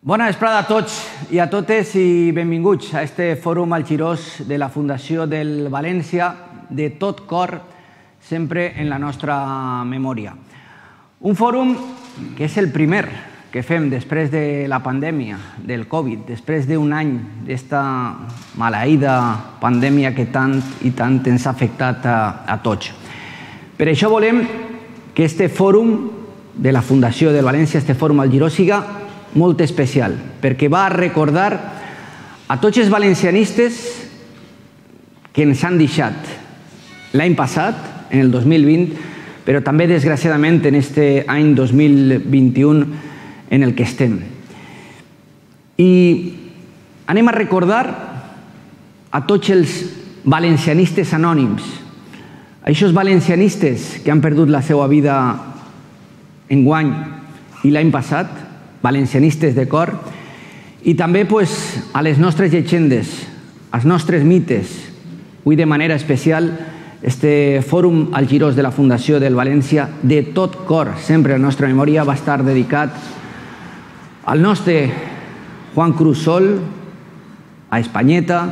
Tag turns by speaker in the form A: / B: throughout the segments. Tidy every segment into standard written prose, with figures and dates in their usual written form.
A: Bona vesprada a tots i a totes i benvinguts a este fòrum al Girós de la Fundació del València, de tot cor, sempre en la nostra memòria. Un fòrum que és el primer que fem després de la pandèmia, del Covid, després d'un any d'esta maleïda pandèmia que tant i tant ens ha afectat a tots. Per això volem que este fòrum de la Fundació del València, este fòrum al Girós, siga molt especial, perquè va a recordar a tots els valencianistes que ens han deixat l'any passat, en el 2020, però també, desgraciadament, en este any 2021 en el que estem. I anem a recordar a tots els valencianistes anònims, a aquests valencianistes que han perdut la seva vida enguany i l'any passat, valencianistes de cor, i també a les nostres llegendes, als nostres mites. Avui, de manera especial, este fòrum al Girós de la Fundació del València, de tot cor, sempre en la nostra memòria, va estar dedicat al nostre Juan Cruz Sol, a Espanyeta,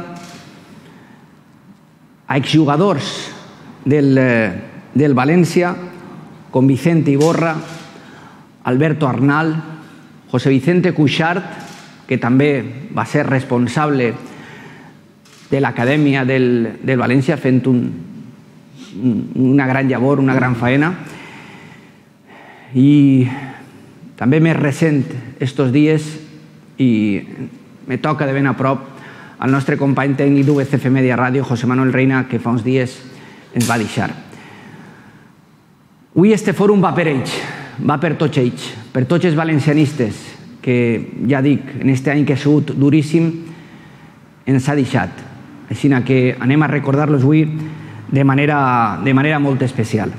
A: a exjugadors del València, com Vicente Iborra, Alberto Arnal, José Vicente Cuixart, que també va ser responsable de l'acadèmia del València, fent una gran llavor, una gran faena. I també més recent, estos dies, i me toca de ben a prop, el nostre company tècnic d'UVCF Media Ràdio, José Manuel Reina, que fa uns dies ens va deixar. Avui este fòrum va per ells, va per tots ells, per tots els valencianistes que, ja dic, en aquest any que ha sigut duríssim, ens ha deixat. Així que anem a recordar-los avui de manera molt especial.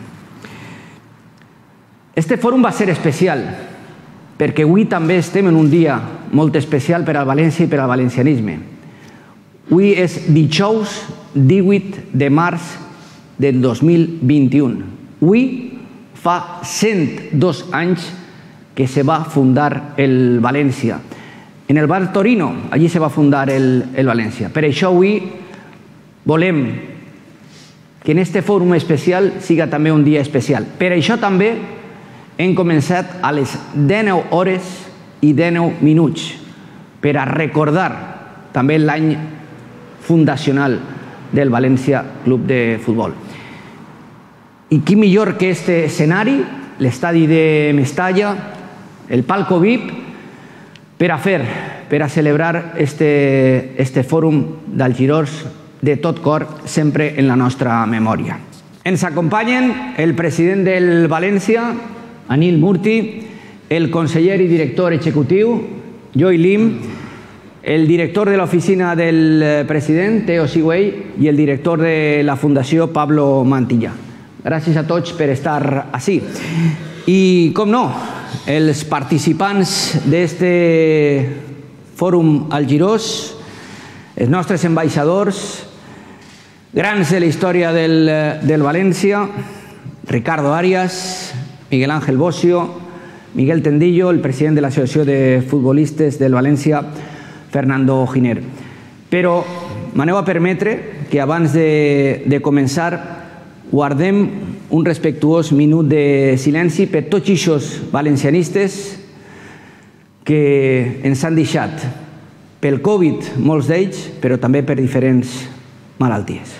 A: Este fòrum va ser especial perquè avui també estem en un dia molt especial per al València i per al valencianisme. Avui és dijous 18 de març del 2021. Avui fa 102 anys que se va fundar el València. En el bar Torino, allí se va fundar el València. Per això avui volem que en este fòrum especial siga també un dia especial. Per això també hem començat a les 19 hores i 19 minuts per a recordar també l'any fundacional del València Club de Futbol. I qui millor que este escenari, l'estadi de Mestalla, el palco VIP, per a celebrar este fòrum del Girós de tot cor, sempre en la nostra memòria. Ens acompanyen el president del València, Anil Murti, el conseller i director executiu, Joy Lim, el director de l'oficina del president, Teo Sigüell, i el director de la Fundació, Pablo Mantilla. Gràcies a tots per estar ací. I, com no, els participants d'este fòrum al Girós, els nostres ambaixadors, grans de la història del València, Ricardo Arias, Miguel Ángel Bocio, Miguel Tendillo, el president de l'Associació de Futbolistes del València, Fernando Giner. Però m'aneu a permetre que abans de començar guardem un respectuós minut de silenci per tots aquests valencianistes que ens han deixat pel Covid, molts d'ells, però també per diferents malalties.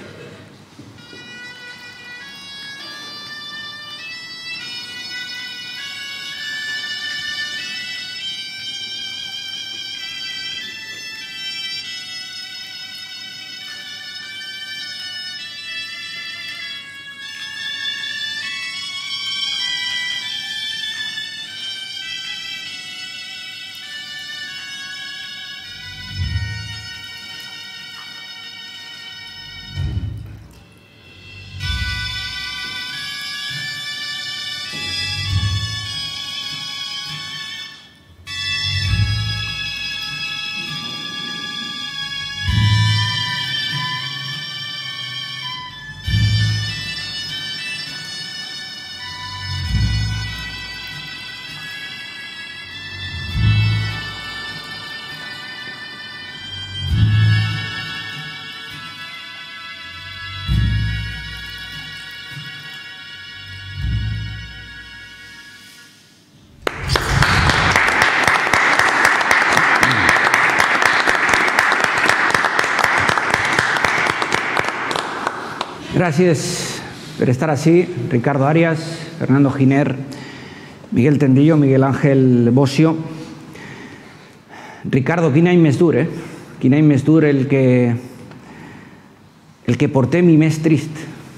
A: Gràcies per estar així, Ricardo Arias, Fernando Giner, Miguel Tendillo, Miguel Ángel Bocio. Ricardo, quin any més dur, eh? Quin any més dur el que portem i més trist.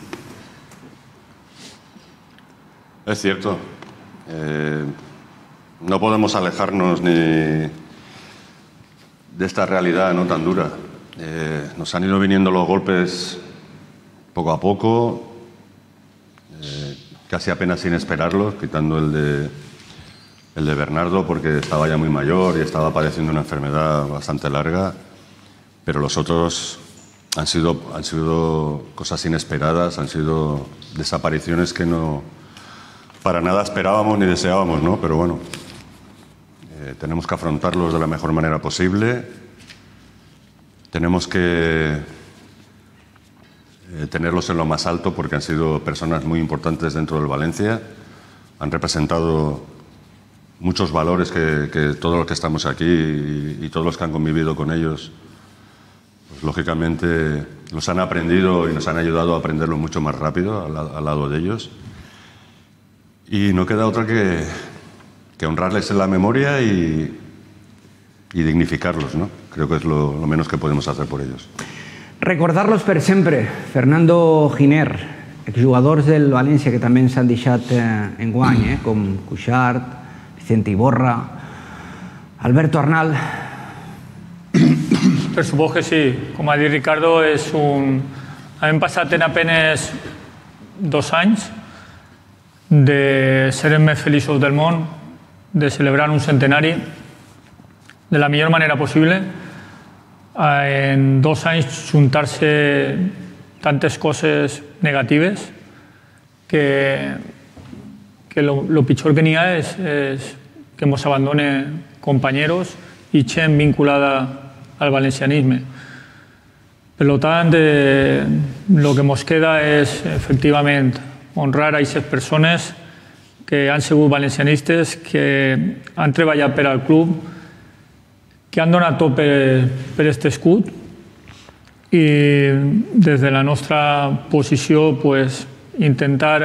B: Es cierto. No podemos alejarnos ni de esta realidad no tan dura. Nos han ido viniendo los golpes poco a poco, casi apenas sin esperarlos, quitando el de Bernardo porque estaba ya muy mayor y estaba padeciendo una enfermedad bastante larga, pero los otros han sido cosas inesperadas, han sido desapariciones que no para nada esperábamos ni deseábamos, ¿no? Pero bueno, tenemos que afrontarlos de la mejor manera posible, tenemos que tenerlos en lo más alto porque han sido personas muy importantes dentro del Valencia, han representado muchos valores que todos los que estamos aquí y todos los que han convivido con ellos, pues lógicamente los han aprendido y nos han ayudado a aprenderlo mucho más rápido al lado de ellos. Y no queda otra que honrarles en la memoria y dignificarlos, ¿no? Creo que es lo menos que podemos hacer por ellos.
A: Recordar-los per sempre. Fernando Giner, exjugadors del València que també ens han deixat enguany, com Cuixart, Vicente Iborra, Alberto Arnal.
C: Per suposo que sí. Com ha dit Ricardo, hem passat en apenas 2 anys de ser els més feliços del món, de celebrar un centenari de la millor manera possible. En 2 anys juntar-se tantes coses negatives que lo pitjor que n'hi ha és que ens abandonen companys i gent vinculada al valencianisme. Per tant, el que ens queda és efectivament honrar a aquestes persones que han sigut valencianistes, que han treballat per al club, que han donat tot per aquest escut i des de la nostra posició intentar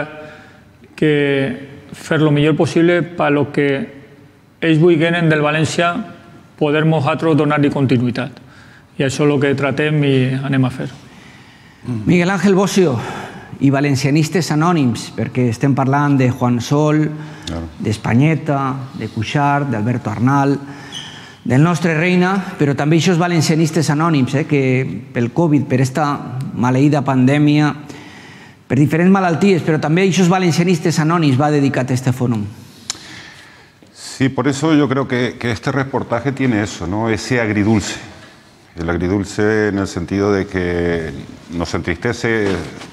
C: fer el millor possible per lo que ells vulguin del València poder nosaltres donar-li continuïtat. I això és el que tratem i anem a fer.
A: Miguel Ángel Bocio, i valencianistes anònims, perquè estem parlant de Juan Sol, d'Espanyeta, de Cuixart, d'Alberto Arnal, del nostre Reina, però també aquests valencianistes anònims que pel Covid, per aquesta maleïda pandèmia, per diferents malalties, però també aquests valencianistes anònims va dedicat a este fòrum.
D: Sí, por eso yo creo que este reportaje tiene eso, ¿no? Ese agridulce. El agridulce en el sentido de que nos entristece,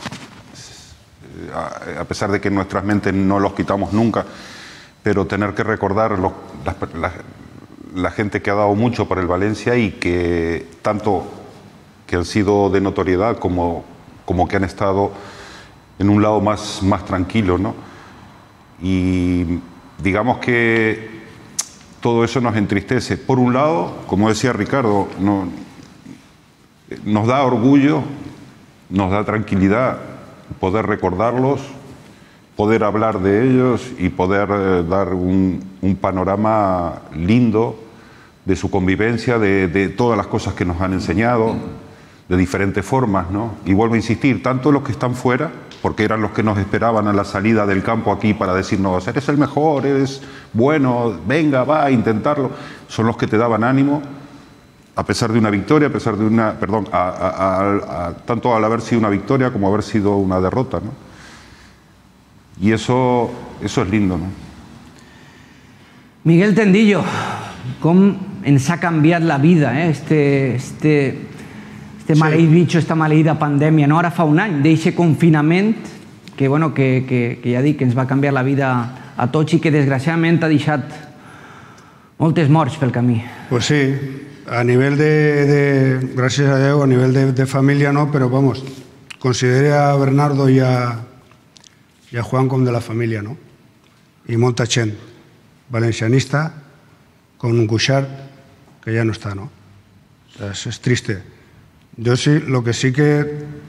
D: a pesar de que en nuestras mentes no los quitamos nunca, pero tener que recordar la gente que ha dado mucho por el Valencia y que tanto que han sido de notoriedad como que han estado en un lado más tranquilo, ¿no? Y digamos que todo eso nos entristece. Por un lado, como decía Ricardo, nos da orgullo, nos da tranquilidad poder recordarlos, poder hablar de ellos y poder dar un panorama lindo de su convivencia, de todas las cosas que nos han enseñado, de diferentes formas, ¿no? Y vuelvo a insistir, tanto los que están fuera, porque eran los que nos esperaban a la salida del campo aquí para decirnos, eres el mejor, eres bueno, venga, va a intentarlo, son los que te daban ánimo, a pesar de una victoria, a pesar de una, perdón, tanto al haber sido una victoria como haber sido una derrota, ¿no? Y eso es lindo, ¿no?
A: Miguel Tendillo, com ens ha canviat la vida, este maleït bitxo, esta maleïda pandèmia, no? Ara fa un any d'aquest confinament que ja dic que ens va canviar la vida a tots i que desgraciadament ha deixat moltes morts pel camí.
E: Pues sí, a nivel gracias a Dios, a nivel de familia no, pero vamos, considere a Bernardo y a Juan com de la família, no? I molta gent valencianista, con un Cuixart que ya no está, ¿no? O sea, es triste. Yo sí, lo que sí que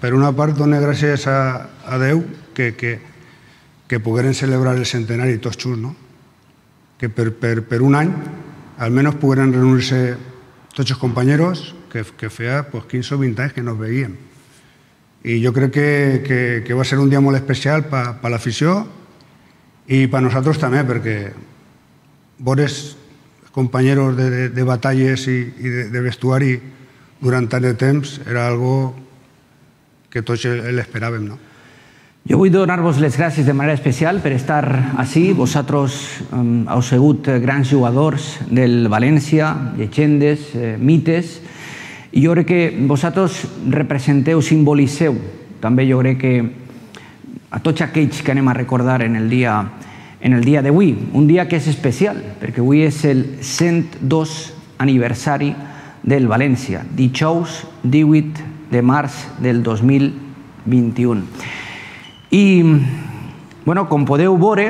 E: per una part dona gràcies a Déu que pogueren celebrar el centenari tots junts, no? Que per un any almenys pogueren reunir-se tots els companyeros que feia pues, 15 o 20 anys que no ens veiem. I jo crec que va ser un dia molt especial per l'afició i per nosaltres també, perquè vores companyeros de batalles i de vestuari durant tant de temps era algo que tots l'esperàvem, no?
A: Jo vull donar-vos les gràcies de manera especial per estar ací. Vosaltres heu sigut grans jugadors del València, llegendes, mites, i jo crec que vosaltres representeu, simboliceu, també jo crec que a tots aquells que anem a recordar en el dia d'avui, un dia que és especial, perquè avui és el 102 aniversari del València, dijous 18 de març del 2021. I, bueno, com podeu veure,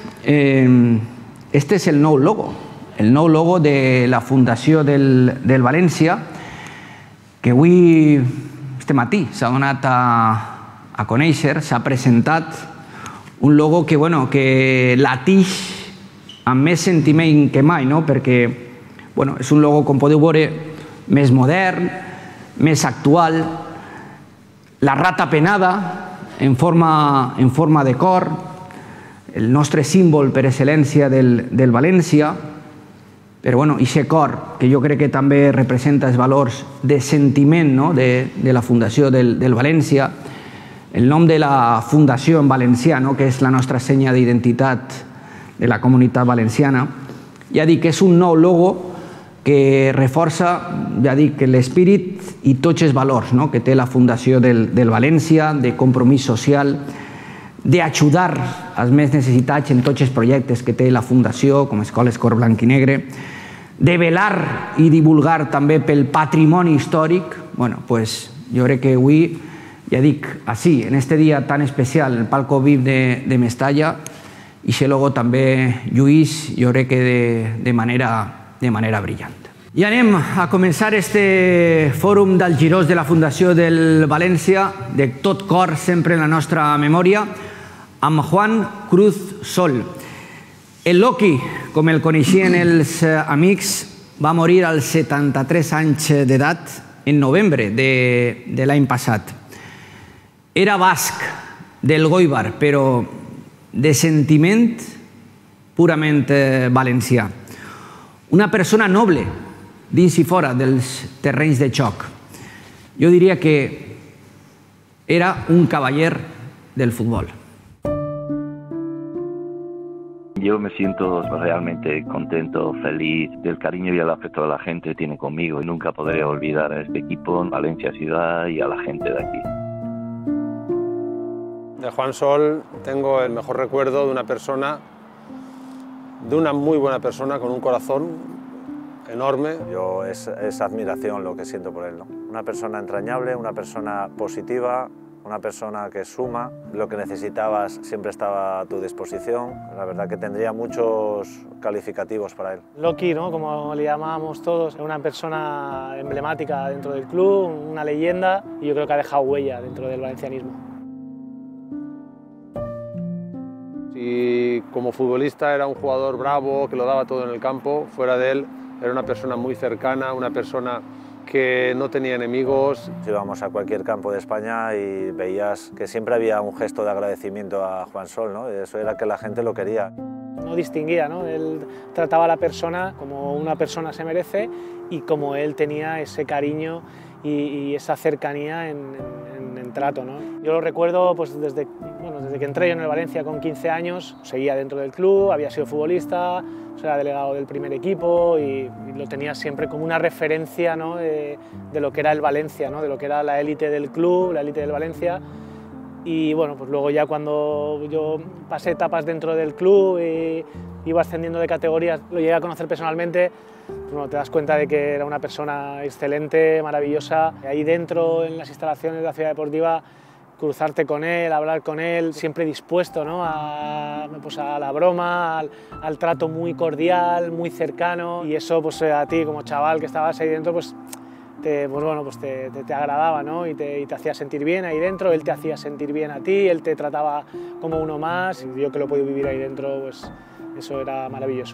A: este és el nou logo de la Fundació del València, que avui, este matí, s'ha donat a conèixer, s'ha presentat un logo que latix amb més sentiment que mai, no? Perquè és un logo, com podeu veure, més modern, més actual, la rata penada, en forma de cor, el nostre símbol per excel·lència del València, però aquest cor que jo crec que també representa els valors de sentiment de la Fundació del València, el nom de la Fundació en valencià, que és la nostra senya d'identitat de la comunitat valenciana, ja dic que és un nou logo que reforça, ja dic, l'espírit i tots els valors que té la Fundació del València, de compromís social, d'ajudar els més necessitats en tots els projectes que té la Fundació, com Escoles Cor Blanc i Negre, de velar i divulgar també pel patrimoni històric. Jo crec que avui, ja dic, així, en aquest dia tan especial, el Palco VIP de Mestalla, i aquest logo també lluís, jo crec que de manera brillant. I anem a començar este fòrum dels Girós de la Fundació del València, de tot cor, sempre en la nostra memòria, amb Juan Cruz Sol. El Loki, com el coneixien els amics, va morir als 73 anys d'edat en novembre de l'any passat. Era basc del Goibar, però de sentiment purament valencià. Una persona noble dins i fora dels terrenys de joc. Jo diria que era un cavaller del fútbol.
F: Yo me siento realmente contento, feliz del cariño y el afecto de la gente que tiene conmigo y nunca podré olvidar a este equipo, Valencia Ciudad y a la gente de aquí.
G: De Juan Sol tengo el mejor recuerdo de una persona, de una muy buena persona con un corazón enorme.
H: Yo es admiración lo que siento por él, ¿no? Una persona entrañable, una persona positiva, una persona que suma, lo que necesitabas siempre estaba a tu disposición. La verdad que tendría muchos calificativos para él.
I: Loki, ¿no? Como le llamábamos todos, era una persona emblemática dentro del club, una leyenda, y yo creo que ha dejado huella dentro del valencianismo.
G: Si como futbolista era un jugador bravo, que lo daba todo en el campo, fuera de él era una persona muy cercana, una persona que no tenía enemigos.
H: Íbamos a cualquier campo de España y veías que siempre había un gesto de agradecimiento a Juan Sol, ¿no? Eso era que la gente lo quería.
I: No distinguía, ¿no? Él trataba a la persona como una persona se merece y como él tenía ese cariño y esa cercanía en trato, ¿no? Yo lo recuerdo pues, desde que entré yo en el Valencia con 15 años, seguía dentro del club, había sido futbolista, era delegado del primer equipo y lo tenía siempre como una referencia, ¿no? de lo que era el Valencia, ¿no? De lo que era la élite del club, la élite del Valencia. Y bueno, pues luego ya cuando yo pasé etapas dentro del club y iba ascendiendo de categorías, lo llegué a conocer personalmente, pues bueno, te das cuenta de que era una persona excelente, maravillosa. Ahí dentro, en las instalaciones de la Ciudad Deportiva, cruzarte con él, hablar con él, siempre dispuesto, ¿no? a la broma, al trato muy cordial, muy cercano. Y eso pues, a ti como chaval que estabas ahí dentro, pues pues bueno, pues te agradaba, ¿no? Y te hacía sentir bien ahí dentro, él te hacía sentir bien a ti, él te trataba como uno más, y yo que lo he podido vivir ahí dentro, pues eso era maravilloso.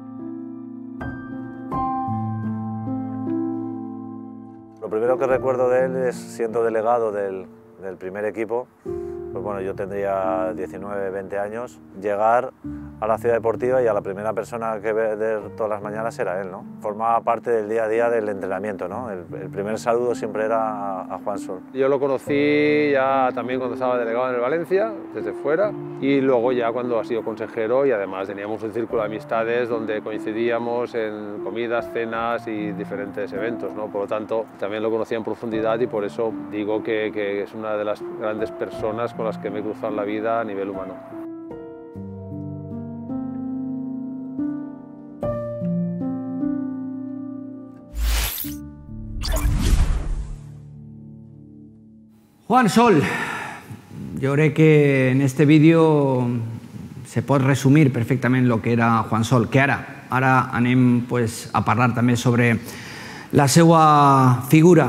H: Lo primero que recuerdo de él es, siendo delegado del primer equipo, pues bueno, yo tendría 19, 20 años, llegar a la ciudad deportiva y a la primera persona que ver todas las mañanas era él, ¿no? Formaba parte del día a día del entrenamiento, ¿no? El primer saludo siempre era a Juan Sol.
G: Yo lo conocí ya también cuando estaba delegado en el Valencia, desde fuera, y luego ya cuando ha sido consejero, y además teníamos un círculo de amistades donde coincidíamos en comidas, cenas y diferentes eventos, ¿no? Por lo tanto, también lo conocía en profundidad y por eso digo que es una de las grandes personas con las que me he cruzado en la vida a nivel humano.
A: Juan Sol, jo crec que en este vídeo se pot resumir perfectament el que era Juan Sol, que ara anem a parlar també sobre la seva figura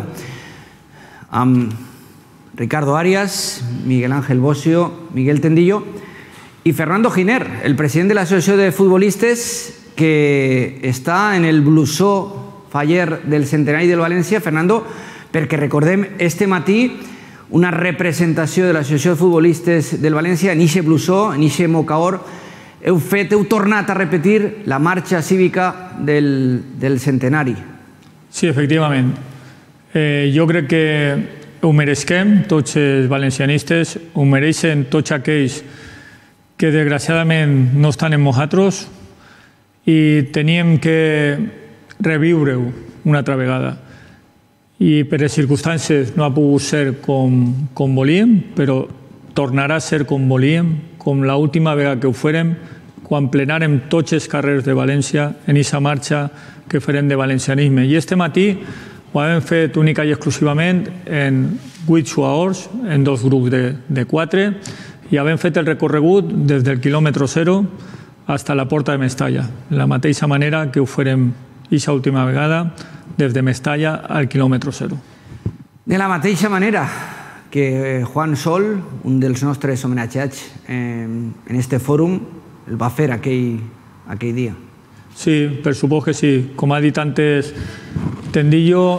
A: amb Ricardo Arias, Miguel Ángel Bosio, Miguel Tendillo y Fernando Giner, el president de l'Associació de Futbolistes, que està en el blusó faller del centenari del València. Fernando, perquè recordem este matí una representació de l'Associació de Futbolistes del València en ixe blusó, en ixe mocaor. Heu tornat a repetir la marxa cívica del centenari.
C: Sí, efectivament. Jo crec que ho mereixem tots els valencianistes, ho mereixen tots aquells que desgraciadament no estan amb nosaltres i teníem que reviure-ho una altra vegada. I per les circumstàncies no ha pogut ser com volíem, però tornarà a ser com volíem, com l'última vegada que ho farem, quan plenarem tots els carrers de València en aquesta marxa que farem de valencianisme. I este matí ho hem fet única i exclusivament en 8 jugadors, en 2 grups de 4, i hem fet el recorregut des del quilòmetre 0 fins a la porta de Mestalla, de la mateixa manera que ho farem aquesta última vegada, des de Mestalla al quilòmetre 0.
A: De la mateixa manera que Juan Sol, un dels nostres homenatjats en este fòrum, el va fer aquell dia.
C: Sí, per supost que sí. Com ha dit antes Tendillo,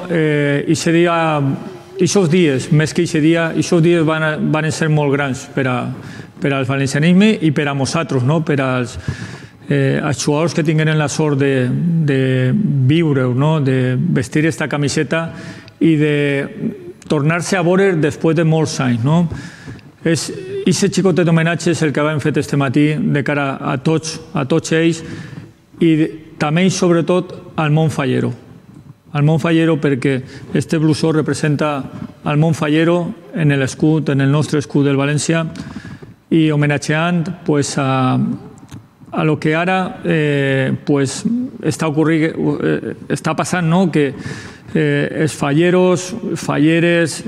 C: aquests dies, més que aquest dia, aquests dies van ser molt grans per al valencianisme i per a nosaltres, per als jugadors que tingueren la sort de viure-ho, de vestir aquesta camiseta i de tornar-se a veure després de molts anys. Aquest xicotet d'homenatge és el que hem fet este matí de cara a tots ells i també i sobretot al món fallero. Al món fallero perquè este blusó representa al món fallero en l'escut, en el nostre escut del València i homenatjant a lo que ara està passant, que els falleros, falleres,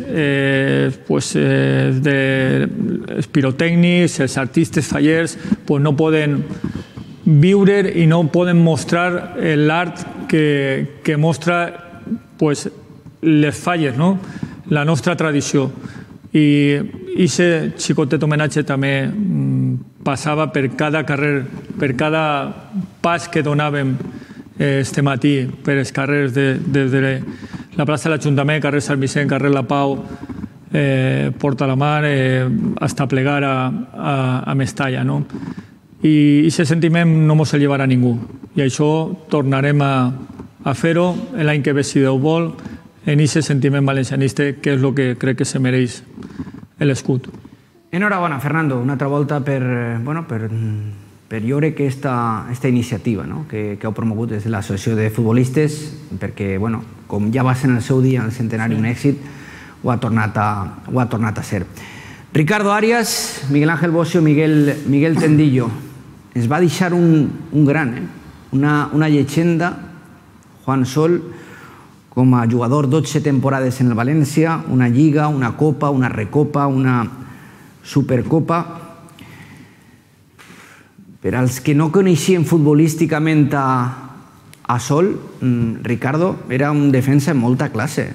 C: els pirotècnics, els artistes fallers no poden viure i no poden mostrar l'art que mostra les falles, la nostra tradició. I aquest xicotet homenatge també passava per cada carrer, per cada pas que donàvem este matí per els carrers des de la plaça de l'Ajuntament, carrer Sant Vicent, carrer La Pau, Porta la Mar, fins a plegar a Mestalla. I aquest sentiment no ens el llevarà ningú. I això tornarem a fer-ho l'any que ve, si Déu vol, en aquest sentiment valencianista, que és el que crec que se mereix l'escut.
A: Enhorabona, Fernando, una altra volta per jo crec que aquesta iniciativa que heu promogut des de l'Associació de Futbolistes, perquè, com ja va ser en el seu dia, el centenari, un èxit, ho ha tornat a ser. Ricardo Arias, Miguel Ángel Bosio, Miguel Tendillo. Ens va deixar un gran, una llegenda, Juan Sol, com a jugador, 12 temporades en el València, una lliga, una copa, una recopa, una supercopa. Per als que no coneixien futbolísticament a a Sol, Ricardo, era un defensa en molta clase.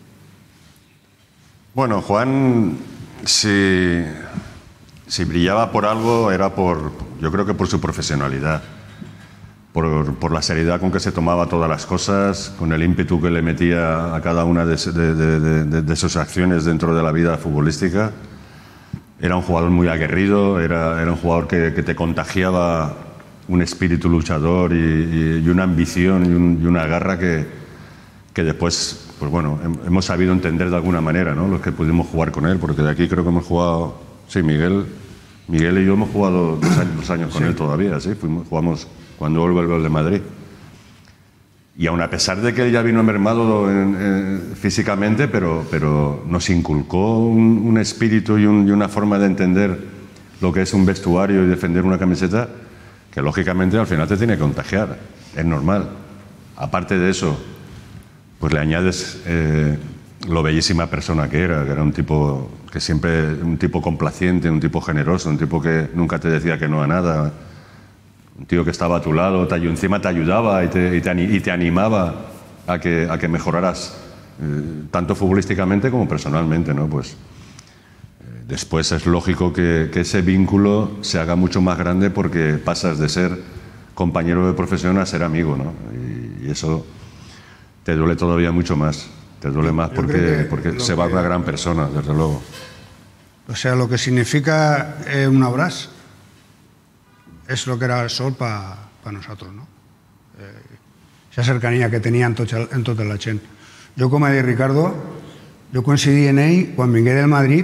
B: Bueno, Juan, si brillaba por algo, era yo creo que por su profesionalidad, por la seriedad con que se tomaba todas las cosas, con el ímpetu que le metía a cada una de sus acciones dentro de la vida futbolística. Era un jugador muy aguerrido, era un jugador que te contagiaba un espíritu luchador y una ambición y una garra que después, pues bueno, hemos sabido entender de alguna manera, ¿no? Los que pudimos jugar con él, porque de aquí creo que hemos jugado, sí, Miguel y yo hemos jugado 2 años con él todavía, sí, jugamos cuando él vuelve al de Madrid. Y aun a pesar de que él ya vino mermado físicamente, pero nos inculcó un espíritu y una forma de entender lo que es un vestuario y defender una camiseta, que lógicamente al final te tiene que contagiar, es normal. Aparte de eso, pues le añades lo bellísima persona que era un tipo que siempre, un tipo complaciente, un tipo generoso, un tipo que nunca te decía que no a nada, un tío que estaba a tu lado, encima te ayudaba y te animaba a que mejoraras tanto futbolísticamente como personalmente, ¿no? Pues después es lógico que ese vínculo se haga mucho más grande porque pasas de ser compañero de profesión a ser amigo, ¿no? Y eso te duele todavía mucho más. Te duele más porque se va una gran persona, desde luego.
E: O sea, lo que significa un abrazo es lo que era el Sol para nosotros, ¿no? Esa cercanía que tenía en tota la gent. Jo, com ha dit Ricardo, jo coincidí en ell quan vingué del Madrid,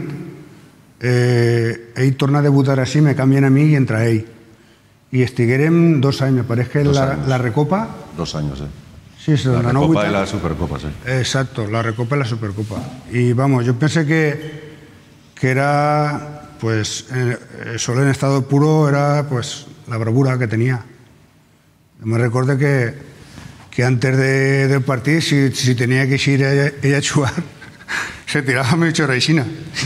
E: ell torna a debutar així, me canvien a mi i entra ell. I estiguérem 2 anys, me pareix que la Recopa...
B: 2 años,
E: Sí, se
B: la Recopa y la Supercopa, sí.
E: Exacto, la Recopa y la Supercopa. Y vamos, yo pensé que era, pues, Sol en estado puro era, pues, la bravura que tenía. Me recuerdo que antes del partido, si tenía que ir ella a jugar, se tiraba mucho reisina.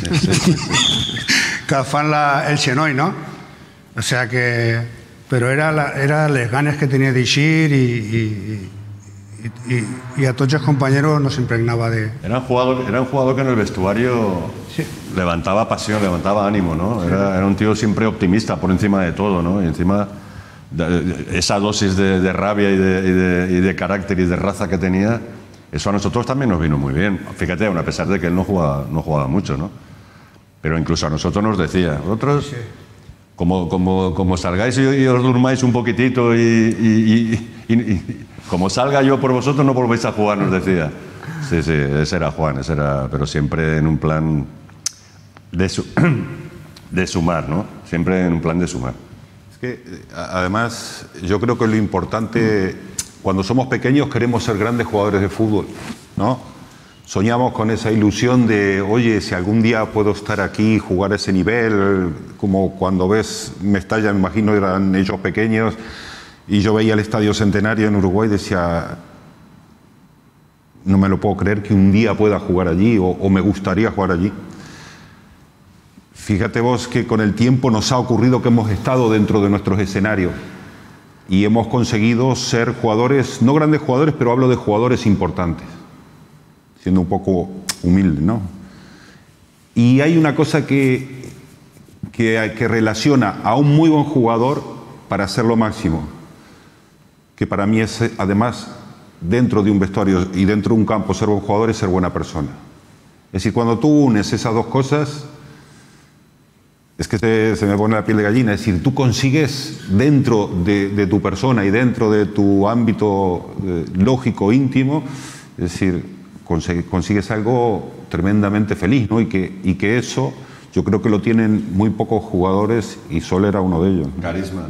E: Que fan el xenoi, ¿no? O sea que... Pero era las ganas que tenía de ir y a todos los compañeros nos impregnaba de...
B: Era un jugador que en el vestuario levantaba pasión, levantaba ánimo, ¿no? Era un tío siempre optimista por encima de todo, ¿no? Y encima esa dosis de rabia y de carácter y de raza que tenía, eso a nosotros también nos vino muy bien. Fíjate, aun a pesar de que él no jugaba mucho, ¿no? Pero incluso a nosotros nos decía, vosotros... Como salgáis y os durmáis un poquitito y como salga yo por vosotros no volvéis a jugar, nos decía. Sí, ese era Juan, pero siempre en un plan de sumar, ¿no? Siempre en un plan de sumar.
D: Es que, además, yo creo que lo importante, cuando somos pequeños queremos ser grandes jugadores de fútbol, ¿no? Soñamos con esa ilusión de, oye, si algún día puedo estar aquí y jugar a ese nivel, como cuando ves Mestalla, me imagino eran ellos pequeños, y yo veía el Estadio Centenario en Uruguay y decía, no me lo puedo creer que un día pueda jugar allí, o me gustaría jugar allí. Fíjate vos que con el tiempo nos ha ocurrido que hemos estado dentro de nuestros escenarios y hemos conseguido ser jugadores, no grandes jugadores, pero hablo de jugadores importantes. Siendo un poco humilde, ¿no? Y hay una cosa que relaciona a un muy buen jugador para ser lo máximo, que para mí es, además, dentro de un vestuario y dentro de un campo, ser buen jugador es ser buena persona. Es decir, cuando tú unes esas dos cosas, es que se me pone la piel de gallina. Es decir, tú consigues dentro de tu persona y dentro de tu ámbito lógico, íntimo, es decir, consigues algo tremendamente feliz, ¿no? Y que eso yo creo que lo tienen muy pocos jugadores y Sol era uno de ellos.
B: Carisma.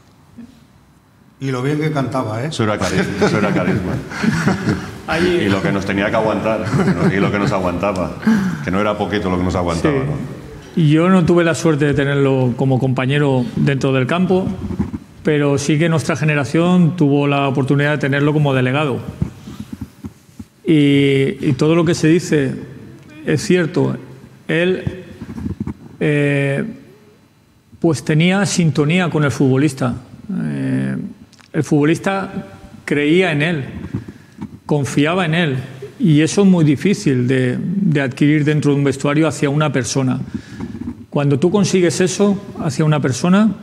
E: Y lo bien que cantaba, ¿eh?
B: Eso era carisma. Y lo que nos tenía que aguantar, ¿no? Y lo que nos aguantaba, que no era poquito lo que nos aguantaba,
C: Sí.
B: ¿no?
C: Y yo no tuve la suerte de tenerlo como compañero dentro del campo, pero sí que nuestra generación tuvo la oportunidad de tenerlo como delegado. Y todo lo que se dice es cierto. Él pues tenía sintonía con el futbolista. El futbolista creía en él, confiaba en él. Y eso es muy difícil de adquirir dentro de un vestuario hacia una persona. Cuando tú consigues eso hacia una persona,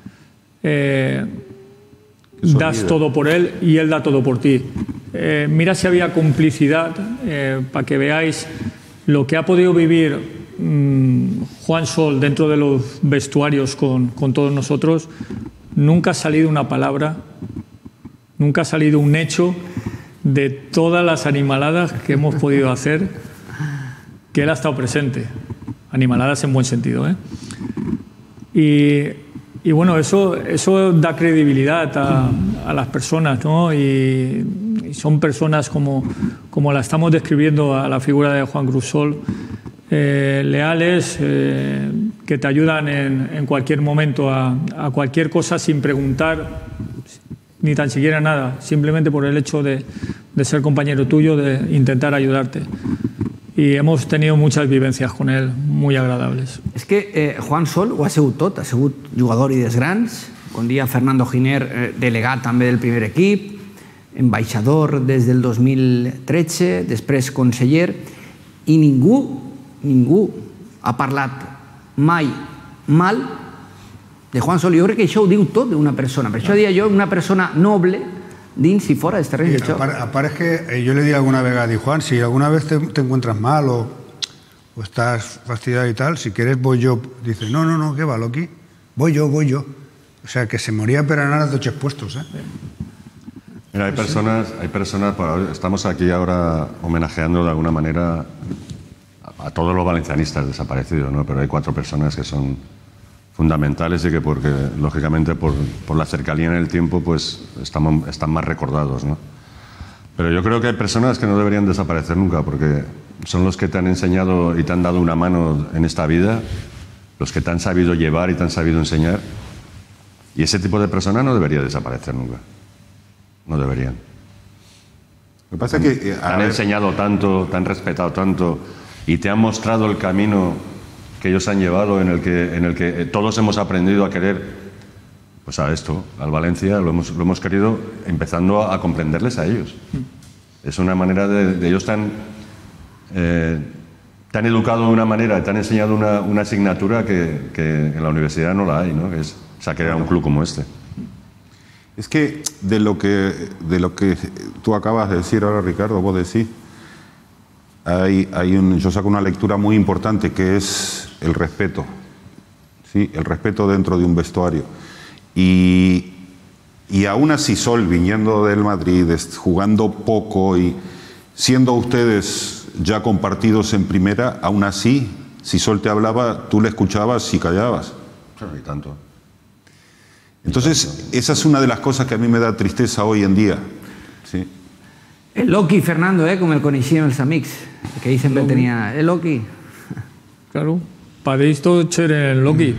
C: das todo por él y él da todo por ti. Mira si había complicidad, para que veáis lo que ha podido vivir Juan Sol dentro de los vestuarios con todos nosotros. Nunca ha salido una palabra, nunca ha salido un hecho de todas las animaladas que hemos podido hacer, que él ha estado presente. Animaladas en buen sentido, ¿eh? Y bueno, eso da credibilidad a las personas, ¿no? Y son personas como la estamos describiendo a la figura de Juan Cruz Sol, leales, que te ayudan en cualquier momento a cualquier cosa sin preguntar ni tan siquiera nada, simplemente por el hecho de ser compañero tuyo, de intentar ayudarte. Y hemos tenido muchas vivencias con él, muy agradables.
A: És que Juan Sol ho ha sigut tot, ha sigut jugador i dels grans, com dia Fernando Giner, delegat també del primer equip, ambaixador des del 2013, després conseller, i ningú ha parlat mai mal de Juan Sol. Jo crec que això ho diu tot d'una persona. Per això dia jo, una persona noble, dins y fuera de este terreno de juego.
E: Aparte es que yo le di alguna vez a Juan, si alguna vez te encuentras mal o estás fastidiado y tal, si quieres voy yo. Dice, no, ¿qué va, Loki? Voy yo. O sea, que se moría per anar a toches puestos, ¿eh?
B: Mira, hay personas, estamos aquí ahora homenajeando de alguna manera a todos los valencianistas desaparecidos, ¿no? Pero hay 4 personas que son fundamentales y que porque lógicamente por la cercanía en el tiempo pues están más recordados, ¿no? Pero yo creo que hay personas que no deberían desaparecer nunca, porque son los que te han enseñado y te han dado una mano en esta vida, los que te han sabido llevar y te han sabido enseñar, y ese tipo de personas no debería desaparecer nunca, no deberían.
D: Lo que pasa es que
B: te han enseñado tanto, te han respetado tanto y te han mostrado el camino que ellos han llevado, en el que todos hemos aprendido a querer, pues a esto, al Valencia, lo hemos querido empezando a comprenderles a ellos. Es una manera de ellos te han educado de una manera, te han enseñado una asignatura que en la universidad no la hay, ¿no? Que es crear un club como este.
D: Es que de lo que tú acabas de decir ahora, Ricardo, vos decís, yo saco una lectura muy importante que es el respeto, ¿sí? El respeto dentro de un vestuario. Y aún así Sol, viniendo del Madrid, jugando poco y siendo ustedes ya compartidos en primera, aún así, si Sol te hablaba, tú le escuchabas y callabas.
B: Claro, y tanto.
D: Entonces, esa es una de las cosas que a mí me da tristeza hoy en día, ¿sí?
A: El Loki, Fernando, com el coneixíem els amics, que ell sempre tenia... El Loki.
C: Claro, para esto era el Loki.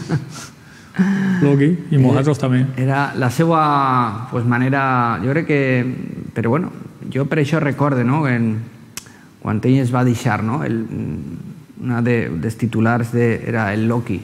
C: Loki, i nosaltres també.
A: Era la seva manera... Jo crec que... Però bueno, jo per això recorde, no?, quan ell es va deixar, no?, una dels titulars era el Loki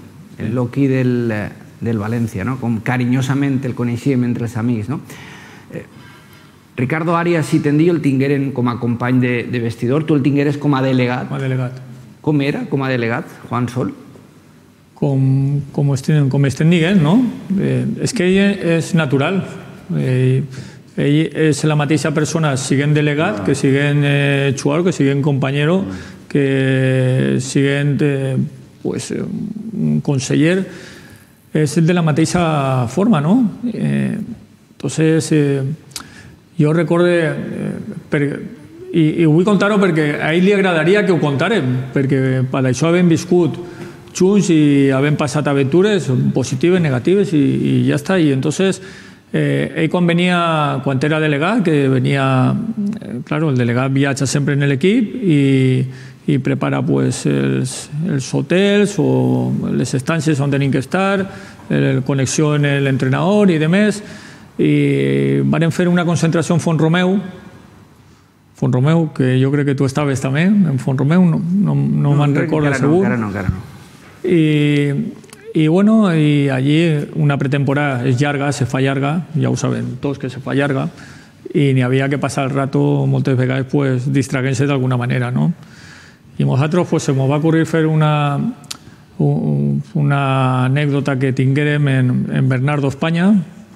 A: del València, no?, com carinyosament el coneixíem entre els amics, no? Ricardo Arias i Tendillo el tingueren com a company de vestidor, tu el tingueres com a delegat.
C: Com a delegat.
A: Com era com a delegat, Juan Sol?
C: Com estem dient, no? És que ell és natural. Ell és la mateixa persona, siguent delegat, que siguent jugador, que siguent companyero, que siguent un conseller. És de la mateixa forma, no? Entonces... Jo recorde, i vull contar-ho perquè a ell li agradaria que ho contàrem, perquè per això hem viscut junts i hem passat aventures positives, negatives i ja està. I entonces ell quan era delegat, que venia, claro, el delegat viatja sempre en l'equip i prepara els hotels o les estàncies on tenim que estar, la connexió amb l'entrenador i demés. I van fer una concentració en Font-romeu, que jo crec que tu estaves també en Font-romeu, no me'n recordo segur.
A: Encara no.
C: I bueno, i allí una pretemporada és llarga, se fa llarga, ja ho saben tots que se fa llarga, i n'hi havia que passar el rato moltes vegades pues, distraient-se d'alguna manera, no? I nosaltres pues, se m'ho va acudir fer una anècdota que tinguérem en Bernardo, Espanya,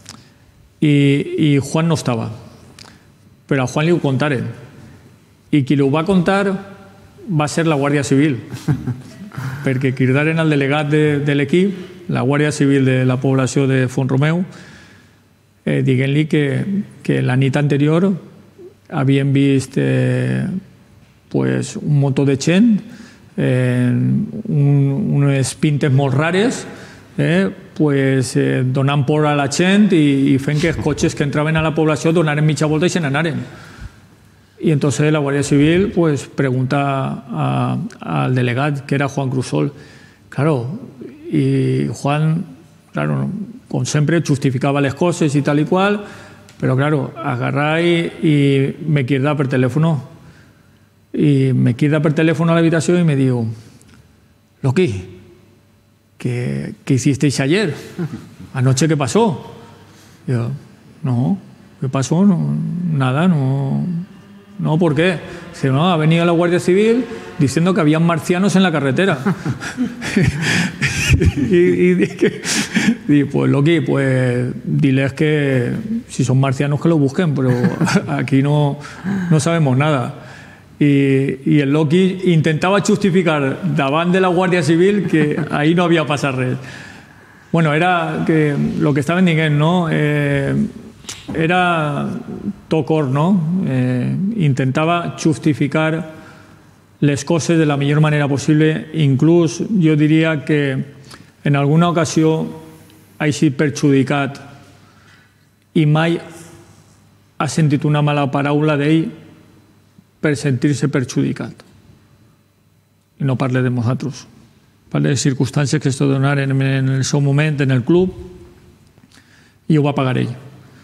C: i Juan no estava, però a Juan li ho contaren, i qui li ho va contar va ser la Guàrdia Civil, perquè cridaren al delegat de l'equip, la Guàrdia Civil de la població de Font-romeu, dient-li que la nit anterior havien vist pues, un montó de gent, unes pintes molt rares, pues, donant por a la gent i fent que els cotxes que entraven a la població donaren mitja volta i se n'anaren. Y entonces la Guardia Civil pues, pregunta al delegat, que era Juan Crusol. Claro, y Juan, claro, com sempre, justificava les coses i tal i qual, però, claro, agarrar i me queda per telèfono. Y me queda per telèfono a l'habitació i me diu, Loqui, ¿qué hicisteis ayer? ¿Anoche qué pasó? Y yo, no, ¿qué pasó? No, nada, no, ¿por qué? Dice, no, ha venido la Guardia Civil diciendo que habían marcianos en la carretera. y pues Loqui, pues diles que si son marcianos que lo busquen, pero aquí no sabemos nada. Y el Loqui intentava justificar davant de la Guàrdia Civil que ahí no havia passat res. Bueno, era que lo que estaven dient, no? Era tot cor, no? Intentava justificar les coses de la millor manera possible. Inclús jo diria que en alguna ocasió ha sigut perjudicat i mai ha sentit una mala paraula d'ell per sentir-se perjudicat. I no parle de nosaltres. Parle de circumstàncies que es donaren en el seu moment en el club i ho va pagar ell.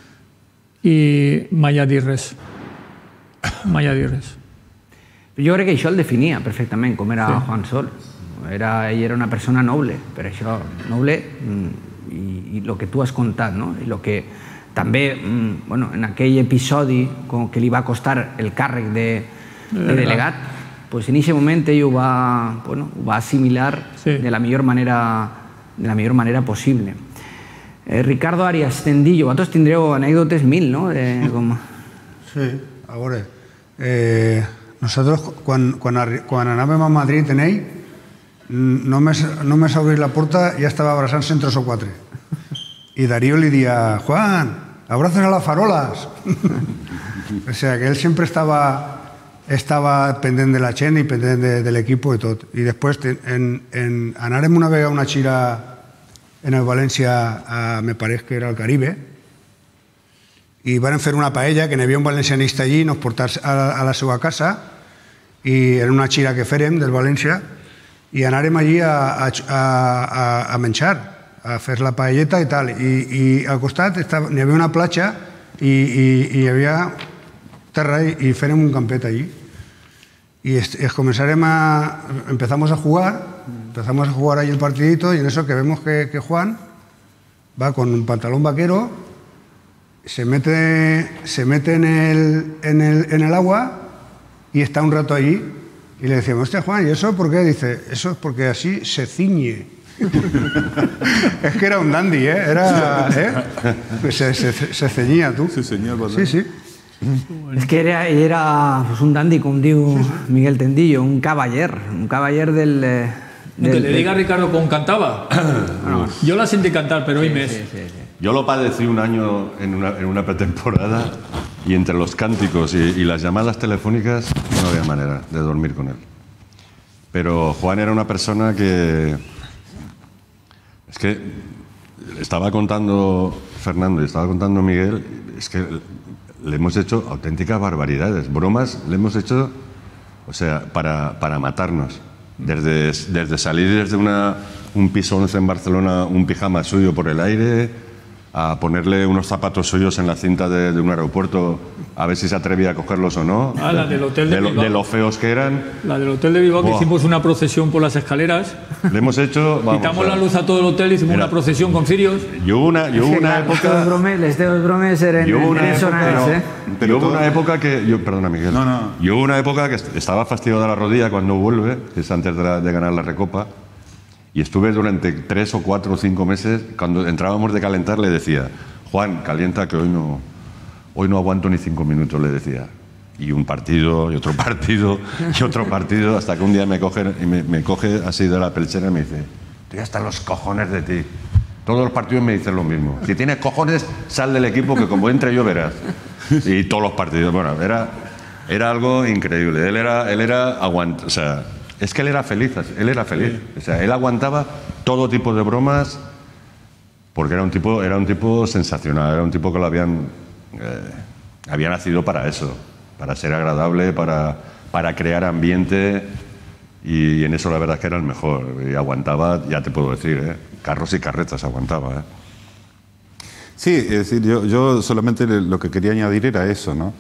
C: I mai ha dit res. Mai ha dit res.
A: Jo crec que això el definia perfectament, com era Juan Sol. Ell era una persona noble, per això, noble, i el que tu has contat, no? I el que també, en aquell episodi que li va costar el càrrec de delegat, en aquest moment ell ho va assimilar de la millor manera possible. Ricardo Arias Tendillo, vosaltres tindreu anècdotes mil, no?
E: Sí, a veure, nosaltres quan anàvem a Madrid en ell, només obrir la porta ja estava abraçant-se en 3 o 4. Y Darío le decía, Juan, abrazos a las farolas. O sea, que él siempre estaba pendiente de la gent y pendiente del equipo y todo. Y después anàrem una vegada una gira en el València, me parece que era el Caribe, y van a hacer una paella, que n'hi havia un valencianista allí, nos portar a la seva casa, y era una gira que fèrem del València, y anàrem allí a menjar, a fer la paelleta i tal, i al costat n'hi havia una platja i hi havia terra i fèrem un campet allí. Y empezamos a jugar ahí el partidito, y en eso que vemos que Juan va con un pantalón vaquero, se mete en el agua y está un rato allí, y le decíamos, hostia Juan, ¿y eso por qué? Dice, eso es porque así se ciñe. Es que era un dandy, se ceñía, tú. Se ceñía el pantalón. Sí.
A: És que era un dandy, com diu Miguel Tendillo, un cavaller del...
C: Que le diga a Ricardo cómo cantaba. Yo la sentí cantar, pero hoy mes.
B: Yo lo padecí un año en una pretemporada, y entre los cánticos y las llamadas telefónicas no había manera de dormir con él. Pero Juan era una persona que... Es que estaba contando Fernando y estaba contando Miguel, es que le hemos hecho auténticas barbaridades, bromas le hemos hecho, o sea, para matarnos. Desde salir desde un piso 11 en Barcelona, un pijama suyo por el aire, a ponerle unos zapatos suyos en la cinta de un aeropuerto a ver si se atrevía a cogerlos o no.
C: Ah, la del hotel de Bilbao.
B: De lo feos que eran.
C: La del hotel de Bilbao, que
B: Buah.
C: hicimos una procesión por las escaleras.
B: Le hemos hecho... vamos,
C: Quitamos
B: o sea,
C: la luz a todo el hotel, hicimos una procesión con cirios.
B: Yo hubo una época...
A: Les teus bromes eren
B: Yo hubo una
A: sonants,
B: época,
D: Pero
B: hubo una época que... Perdona, Miguel.
D: No.
B: Yo hubo una época que estaba fastidiado de la rodilla cuando vuelve, que es antes de ganar la Recopa, y estuve durante 3 o 4 o 5 meses, cuando entrábamos de calentar, le decía, Juan, calienta que hoy no aguanto ni 5 minutos, le decía. Y un partido, y otro partido, y otro partido, hasta que un día me coge así de la pelchera y me dice, estoy hasta los cojones de ti. Todos los partidos me dicen lo mismo. Si tienes cojones, sal del equipo, que como entre yo verás. Y todos los partidos, bueno, era algo increíble. Él era o sea, es que él era feliz. O sea, él aguantaba todo tipo de bromas porque era un tipo sensacional, era un tipo que había nacido para eso, para ser agradable, para crear ambiente, y en eso la verdad es que era el mejor. Y aguantaba, ya te puedo decir, carros y carretas aguantaba.
D: Sí, es decir, yo solamente lo que quería añadir era eso, ¿no?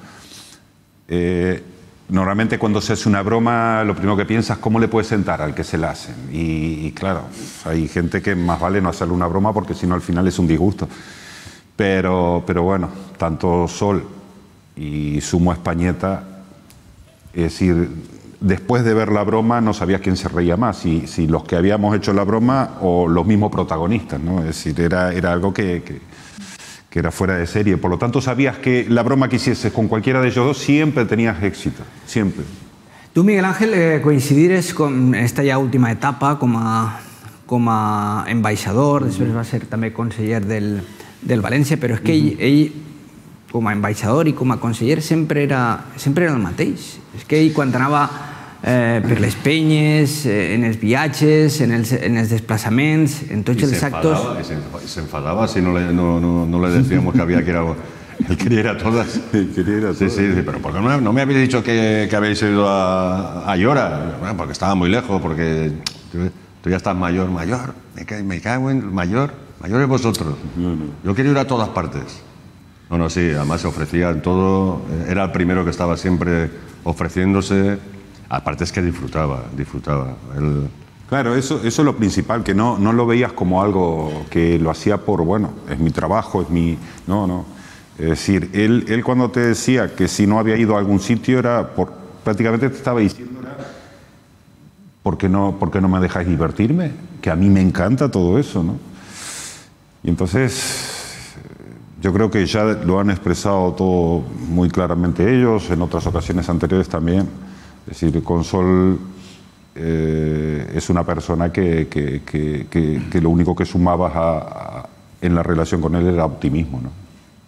D: Normalmente cuando se hace una broma, lo primero que piensas es cómo le puedes sentar al que se la hacen. Y claro, hay gente que más vale no hacerle una broma porque si no al final es un disgusto. Pero bueno, tanto Sol y Sumo Españeta, es decir, después de ver la broma no sabías quién se reía más, si los que habíamos hecho la broma o los mismos protagonistas, ¿no? Es decir, era algo que era fuera de serie. Por lo tanto, sabías que la broma que hicieses con cualquiera de ellos dos siempre tenías éxito, siempre.
A: Tu, Miguel Ángel, coincidires en esta ja última etapa com a ambaixador, després va ser també conseller del València, però és que ell com a ambaixador i com a conseller sempre era el mateix. És que ell quan anava per les penyes, en els viatges, en els desplaçaments, en tots els actos...
B: Y se enfadaba si no le decíamos que había que ir a... Él quería ir a todas. Sí, pero ¿por qué no me habéis dicho que habéis ido a Llora? Bueno, porque estaba muy lejos, porque tú ya estás mayor. Me cago en mayores vosotros. Yo quiero ir a todas partes. No, sí, además se ofrecía en todo, era el primero que estaba siempre ofreciéndose. Aparte es que disfrutaba.
D: Claro, eso es lo principal, que no lo veías como algo que lo hacía por, bueno, es mi trabajo, es mi... No. Es decir, él cuando te decía que si no había ido a algún sitio era prácticamente te estaba diciendo, ¿por qué no me dejáis divertirme? Que a mí me encanta todo eso, ¿no? Y entonces yo creo que ya lo han expresado todo muy claramente ellos, en otras ocasiones anteriores también. Es decir, con Sol es una persona que lo único que sumabas en la relación con él era optimismo, ¿no?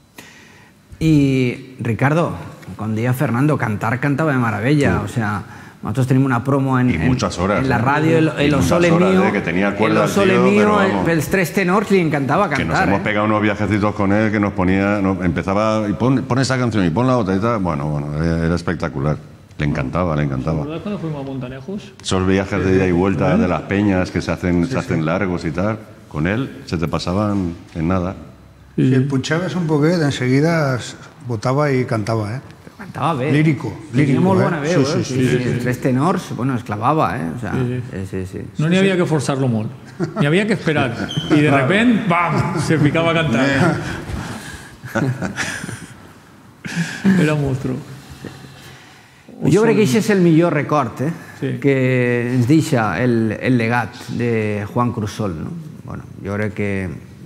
A: Y Ricardo, con día Fernando, cantaba de maravilla, o sea, nosotros tenemos una promo
B: muchas horas,
A: en la radio, el Osole mío,
B: que tenía cuerda,
A: el Osole mío, el tres tenors, le encantaba cantar.
B: Que nos hemos pegado unos viajecitos con él, que nos ponía, empezaba, y pon esa canción y pon la otra y tal, bueno, era espectacular. Le encantaba.
C: ¿Recuerdas cuando fuimos a Montanejos?
B: Esos viajes de ida y vuelta de las peñas que se hacen largos y tal, con él se te pasaban en nada.
E: Si el punxaves un poquet, enseguida botava i cantava,
A: Cantava bé.
E: Lírico.
A: Tenia molt bona veu,
E: Sí.
A: Tres tenors, bueno, es clavava, O sea, sí.
C: No ni había que forzarlo molt, ni había que esperar. Y de repente, ¡bam!, se picaba a cantar. Era un monstruo.
A: Jo crec que aquest és el millor record que ens deixa el legat de Juan Cruz Sol, no? Bueno, jo crec que,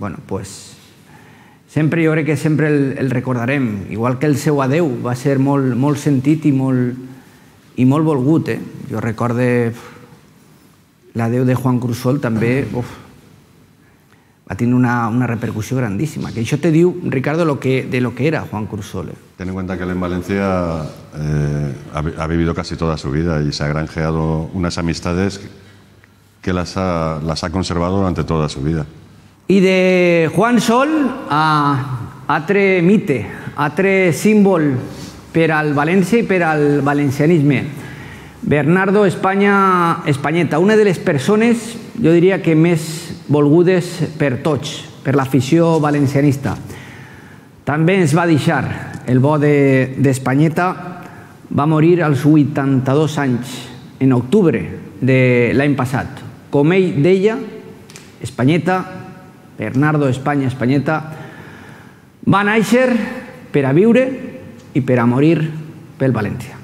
A: jo crec que sempre el recordarem, igual que el seu adeu va ser molt sentit i molt volgut. Jo recorde l'adeu de Juan Cruz Sol també, va tenir una repercussió grandíssima, que això te diu, Ricardo, de lo que era Juan Cruz Sol.
B: Ten en cuenta que él en Valencia ha vivido casi toda su vida y se ha granjeado unas amistades que las ha conservado durante toda su vida.
A: I de Juan Sol a altre mite, altre símbol per al València i per al valencianisme. Bernardo Españeta, una de les persones, jo diria que més volgudes per tots per l'afició valencianista. També ens va deixar el bo d'Espanyeta, va morir als 82 anys, en octubre de l'any passat. Com ell deia, Espanyeta, Bernardo España Españeta, va néixer per a viure i per a morir pel València.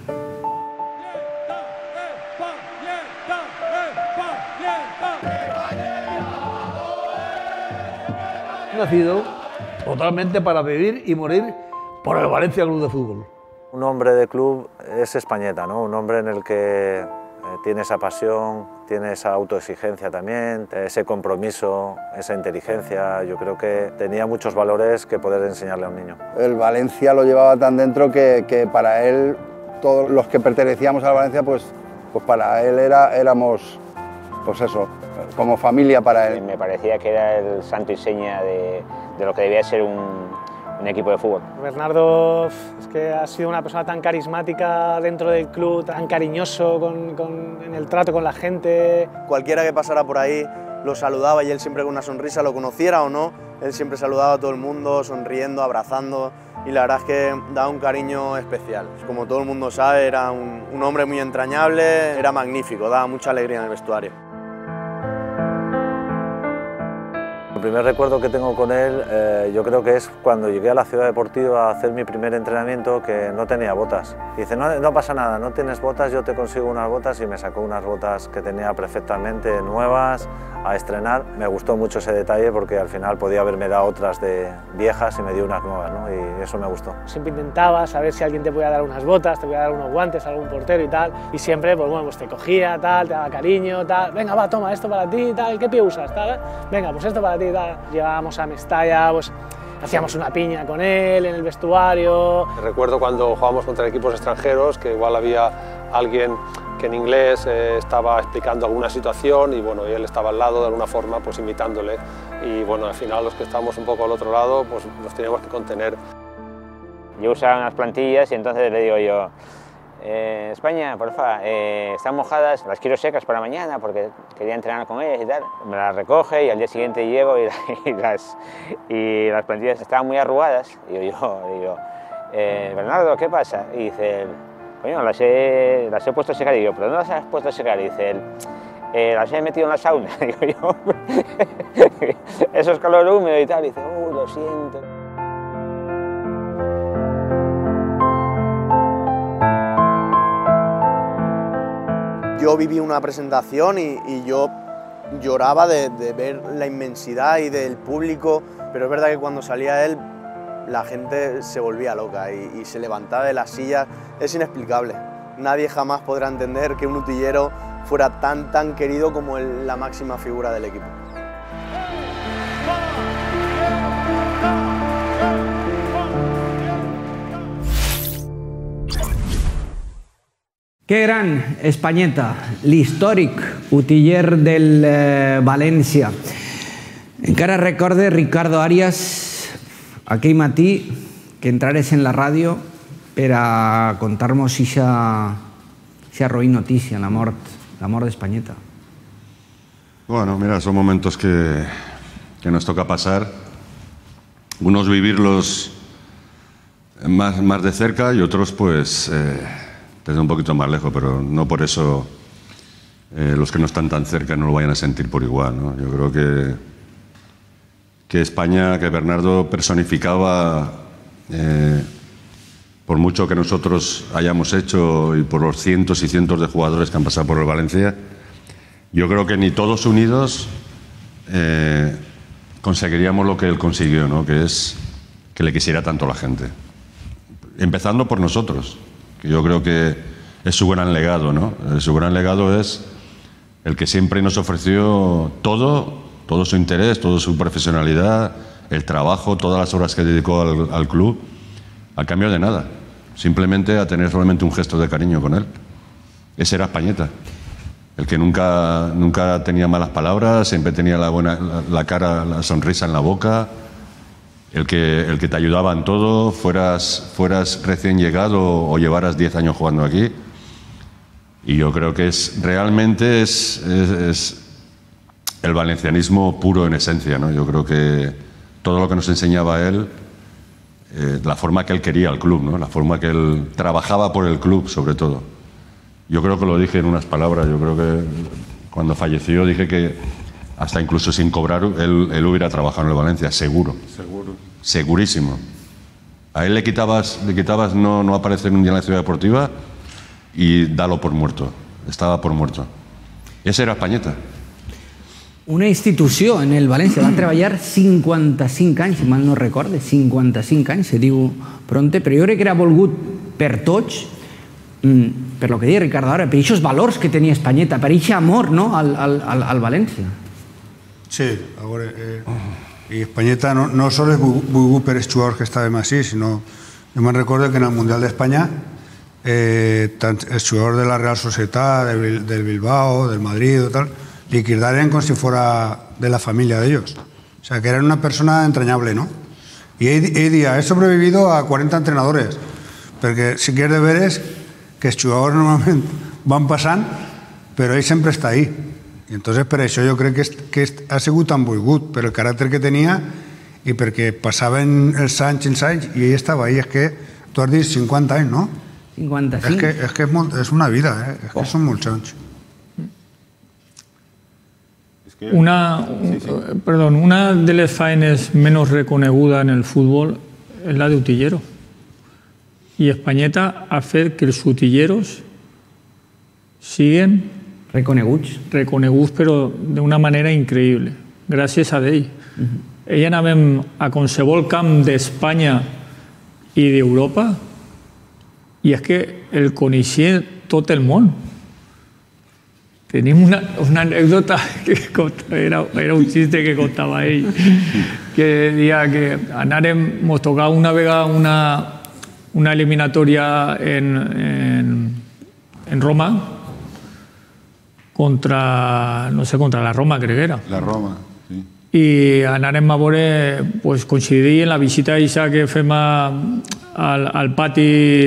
J: Nacido totalmente para vivir y morir por el Valencia Club de Fútbol.
H: Un hombre de club es Españeta, ¿no? Un hombre en el que tiene esa pasión, tiene esa autoexigencia también, ese compromiso, esa inteligencia. Yo creo que tenía muchos valores que poder enseñarle a un niño.
K: El Valencia lo llevaba tan dentro que para él, todos los que pertenecíamos al Valencia, pues para él éramos, pues eso, como familia para él.
L: Me parecía que era el santo y seña de lo que debía ser un equipo de fútbol.
I: Bernardo es que ha sido una persona tan carismática dentro del club, tan cariñoso en el trato con la gente.
M: Cualquiera que pasara por ahí lo saludaba y él siempre con una sonrisa, lo conociera o no, él siempre saludaba a todo el mundo, sonriendo, abrazando, y la verdad es que daba un cariño especial. Como todo el mundo sabe, era un hombre muy entrañable, era magnífico, daba mucha alegría en el vestuario.
H: El primer recuerdo que tengo con él, yo creo que es cuando llegué a la ciudad deportiva a hacer mi primer entrenamiento, que no tenía botas. Dice, no pasa nada, no tienes botas, yo te consigo unas botas, y me sacó unas botas que tenía perfectamente nuevas a estrenar. Me gustó mucho ese detalle porque al final podía haberme dado otras de viejas y me dio unas nuevas, ¿no? Y eso me gustó.
I: Siempre intentaba saber si alguien te podía dar unas botas, te podía dar unos guantes, algún portero y tal, y siempre pues, bueno, pues te cogía, tal, te daba cariño, tal, venga va, toma esto para ti, tal, ¿qué pie usas? Tal, venga, pues esto para ti, tal. Llegábamos a Mestalla, pues hacíamos una piña con él en el vestuario.
G: Recuerdo cuando jugábamos contra equipos extranjeros, que igual había alguien que en inglés estaba explicando alguna situación y bueno, él estaba al lado de alguna forma pues imitándole, y bueno, al final los que estábamos un poco al otro lado pues nos teníamos que contener.
L: Yo usaba unas plantillas y entonces le digo yo, España, porfa, están mojadas, las quiero secas para mañana porque quería entrenar con ellas y tal. Me las recoge y al día siguiente llego y las plantillas estaban muy arrugadas. Y digo, Bernardo, ¿qué pasa? Y dice él, coño, las he puesto a secar. Y yo, ¿pero dónde las has puesto a secar? Y dice él, las he metido en la sauna. Digo yo, eso es calor húmedo y tal. Y dice, lo siento.
M: Yo viví una presentación y yo lloraba de ver la inmensidad y del público, pero es verdad que cuando salía él la gente se volvía loca y se levantaba de las sillas. Es inexplicable. Nadie jamás podrá entender que un utillero fuera tan querido como la máxima figura del equipo.
A: Que gran Españeta, l'històric utiller del València. Encara recorde Ricardo Arias aquell matí que entrares en la ràdio per a contar-nos esa roïn notícia, la mort d'Españeta.
B: Bueno, mira, son momentos que nos toca pasar. Unos vivirlos más de cerca y otros pues desde un poquito más lejos, pero no por eso los que no están tan cerca no lo vayan a sentir por igual, ¿no? Yo creo que España, que Bernardo personificaba, por mucho que nosotros hayamos hecho y por los cientos y cientos de jugadores que han pasado por el Valencia, yo creo que ni todos unidos conseguiríamos lo que él consiguió, ¿no? Que es que le quisiera tanto la gente. Empezando por nosotros. Yo creo que es su gran legado, ¿no? Su gran legado es el que siempre nos ofreció todo su interés, toda su profesionalidad, el trabajo, todas las horas que dedicó al club, a cambio de nada. Simplemente a tener solamente un gesto de cariño con él. Ese era Españeta. El que nunca tenía malas palabras, siempre tenía la cara, la sonrisa en la boca. El que te ayudaba en todo, fueras recién llegado o llevaras 10 años jugando aquí. Y yo creo que realmente es el valencianismo puro en esencia, ¿no? Yo creo que todo lo que nos enseñaba él, la forma que él quería al club, ¿no? La forma que él trabajaba por el club, sobre todo. Yo creo que lo dije en unas palabras. Yo creo que cuando falleció dije que hasta incluso sin cobrar él hubiera trabajado en el Valencia, seguro. Segurísimo. A él le quitabas no aparecer un día en la ciudad deportiva y dalo por muerto. Estava por muerto. Ese era Españeta.
A: Una institució en el València. Va treballar 55 anys, si mal no recorde, 55 anys, se diu pronte, però jo crec que era volgut per tots, per lo que deia Ricardo ara, per aquests valors que tenia Españeta, per aquest amor, no, al València.
E: Sí, a veure, i Españeta no sols és volgut per els jugadors que estàvem així, sinó jo me'n recordo que en el Mundial d'Espanya tant els jugadors de la Real Societat, del Bilbao, del Madrid, tal, li cridaren com si fuera de la família d'ells. O sea, que era una persona entrañable, ¿no? Y ell dia, he sobrevivido a 40 entrenadores, perquè si que és de veres que els jugadors normalment van passant, però ell sempre està ahí. I entonces per això jo crec que ha sigut tan volgut, per el caràcter que tenia i perquè passaven els anys i ell estava ahí. És que tu has dit 50 anys, no?
A: 55.
E: És que és una vida, és que són molts anys.
C: Una de les faenes menos reconeguda en el fútbol es la de utillero. Y Españeta ha fet que els utilleros siguen reconeguts, però d'una manera increïble, gràcies a ell. Ell anàvem a qualsevol camp d'Espanya i d'Europa i és que el coneixia tot el món. Tenim una anècdota que era un xiste que contava ell, que deia que ens tocava una vegada una eliminatòria en Roma contra la Roma, crec que era.
D: La Roma, sí.
C: I anàrem a veure, coincidir en la visita que fem al pati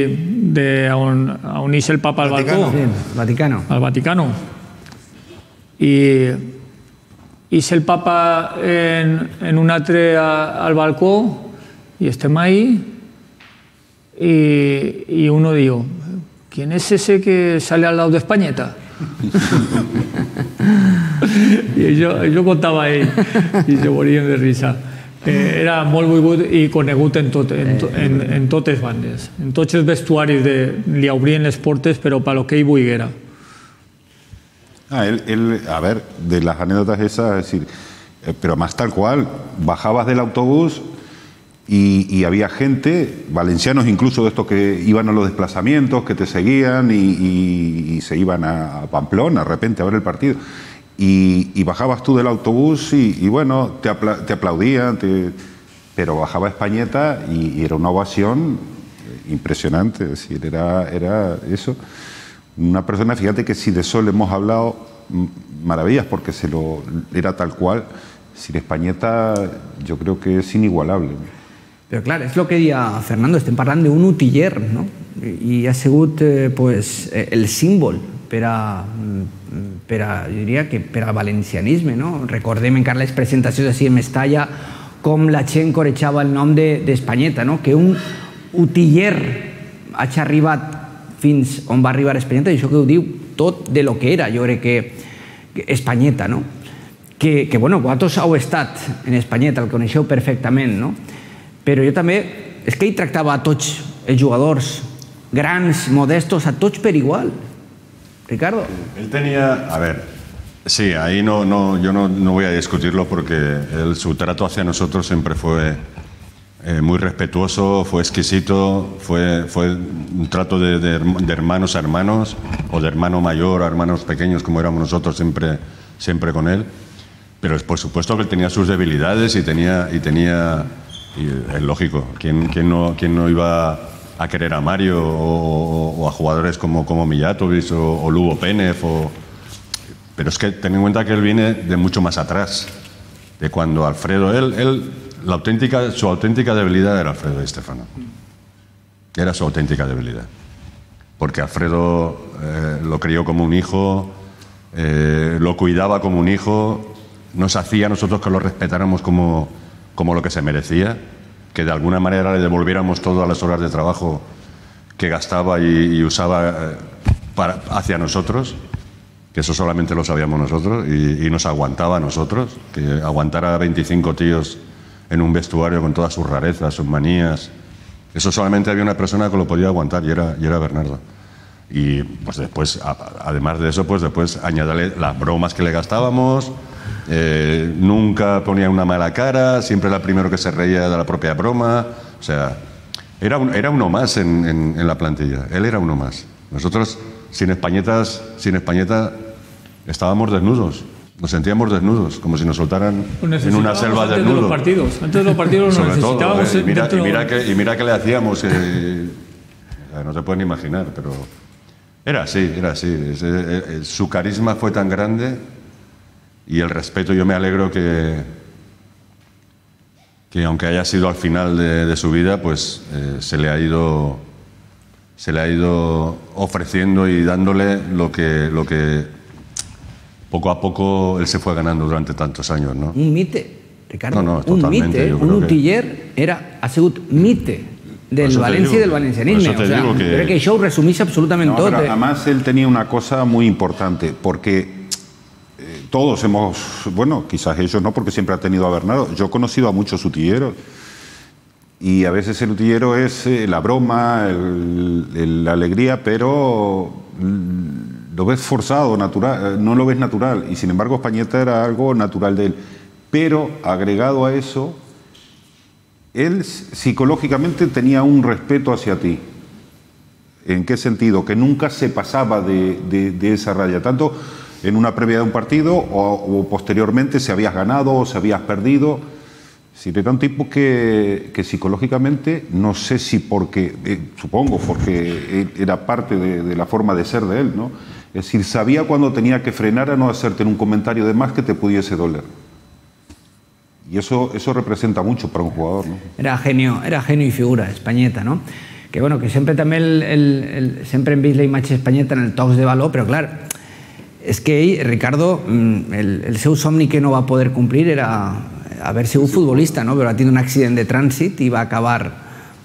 C: on és el papa al balcó. Al Vaticano. I és el papa en un altre al balcó i estem ahí y uno dijo, ¿quién es ese que sale al lado de Españeta? I jo contava a ell i se morien de risa. Era molt volgut i conegut en totes bandes. En tots els vestuaris li obrien les portes, però per lo que ell volguera.
D: Él, a ver, de las anécdotas esas, es decir, pero más tal cual, bajabas del autobús y había gente, valencianos incluso de estos que iban a los desplazamientos, que te seguían y se iban a Pamplona de repente a ver el partido. Y bajabas tú del autobús y bueno, te aplaudían, pero bajaba Españeta y era una ovación impresionante, es decir, era eso. Una persona, fíjate que si de Sol hemos hablado maravillas, porque era tal cual, sin Españeta yo creo que es inigualable.
A: Però clar, és el que deia Fernando, estem parlant d'un utiller, no? I ha sigut el símbol jo diria que per al valencianisme, no? Recordem encara les presentacions així en Mestalla com la gent corejava el nom d'Españeta, no? Que un utiller hagi arribat fins on va arribar Españeta, i això que ho diu tot de lo que era, jo crec que Españeta, no? Que bueno, vosaltres heu estat en Españeta, el coneixeu perfectament, no? Però jo també, és que ell tractava a tots els jugadors, grans, modestos, a tots per igual. Ricardo.
B: Él tenía, a ver, sí, ahí yo no voy a discutirlo porque su trato hacia nosotros siempre fue muy respetuoso, fue exquisito, fue un trato de hermanos a hermanos, o de hermano mayor a hermanos pequeños, como éramos nosotros siempre con él. Pero por supuesto que él tenía sus debilidades y es lógico, ¿quién no iba a querer a Mario o a jugadores como Mijatovic o Lugo Pénez? Pero es que ten en cuenta que él viene de mucho más atrás, de cuando Alfredo, su auténtica debilidad era Alfredo Di Stéfano. Era su auténtica debilidad. Porque Alfredo lo crió como un hijo, lo cuidaba como un hijo, nos hacía a nosotros que lo respetáramos como como lo que se merecía, que de alguna manera le devolviéramos todas las horas de trabajo que gastaba y usaba hacia nosotros, que eso solamente lo sabíamos nosotros, y nos aguantaba a nosotros, que aguantara a 25 tíos en un vestuario con todas sus rarezas, sus manías. Eso solamente había una persona que lo podía aguantar y era Bernardo. Y pues después, además de eso, pues después añadirle las bromas que le gastábamos. Nunca ponía una mala cara, siempre era el primero que se reía de la propia broma. O sea, era uno más en la plantilla. Él era uno más. Nosotros, sin Españeta, estábamos desnudos. Nos sentíamos desnudos, como si nos soltaran en una selva desnudos.
C: Antes de los partidos nos necesitábamos.
B: Y mira que le hacíamos. No te pueden imaginar, pero era así. Su carisma fue tan grande y el respeto. Yo me alegro que aunque haya sido al final de su vida, pues se le ha ido ofreciendo y dándole lo que poco a poco él se fue ganando durante tantos años, ¿no?
A: Un mite, Ricardo.
B: No,
A: un
B: totalmente.
A: mite, un utiller ha sigut mite del València y del valencianismo. O sea, creo que això ho resumís absolutamente todo.
D: Además, él tenía una cosa muy importante, porque todos hemos, bueno, quizás ellos no, porque siempre ha tenido a Bernardo. Yo he conocido a muchos utilleros y a veces el utillero es la broma, la alegría, pero lo ves forzado, natural, no lo ves natural. Y sin embargo, Españeta era algo natural de él. Pero agregado a eso, él psicológicamente tenía un respeto hacia ti. ¿En qué sentido? Que nunca se pasaba de esa raya, tanto en una previa de un partido o posteriormente si habías ganado o si habías perdido. Si era un tipo que psicológicamente, no sé si porque, supongo, porque era parte de la forma de ser de él, ¿no? Es decir, sabía cuando tenía que frenar a no hacerte un comentario de más que te pudiese doler. Y eso representa mucho para un jugador, ¿no?
A: Era genio y figura, Españeta, no? Que bueno, que sempre també sempre hem vist la imatge d'Espanyeta en el tocs de valor, però clar, és que ell, Ricardo, el seu somni que no va poder complir era haver sigut futbolista, no? Però va tenir un accident de trànsit i va acabar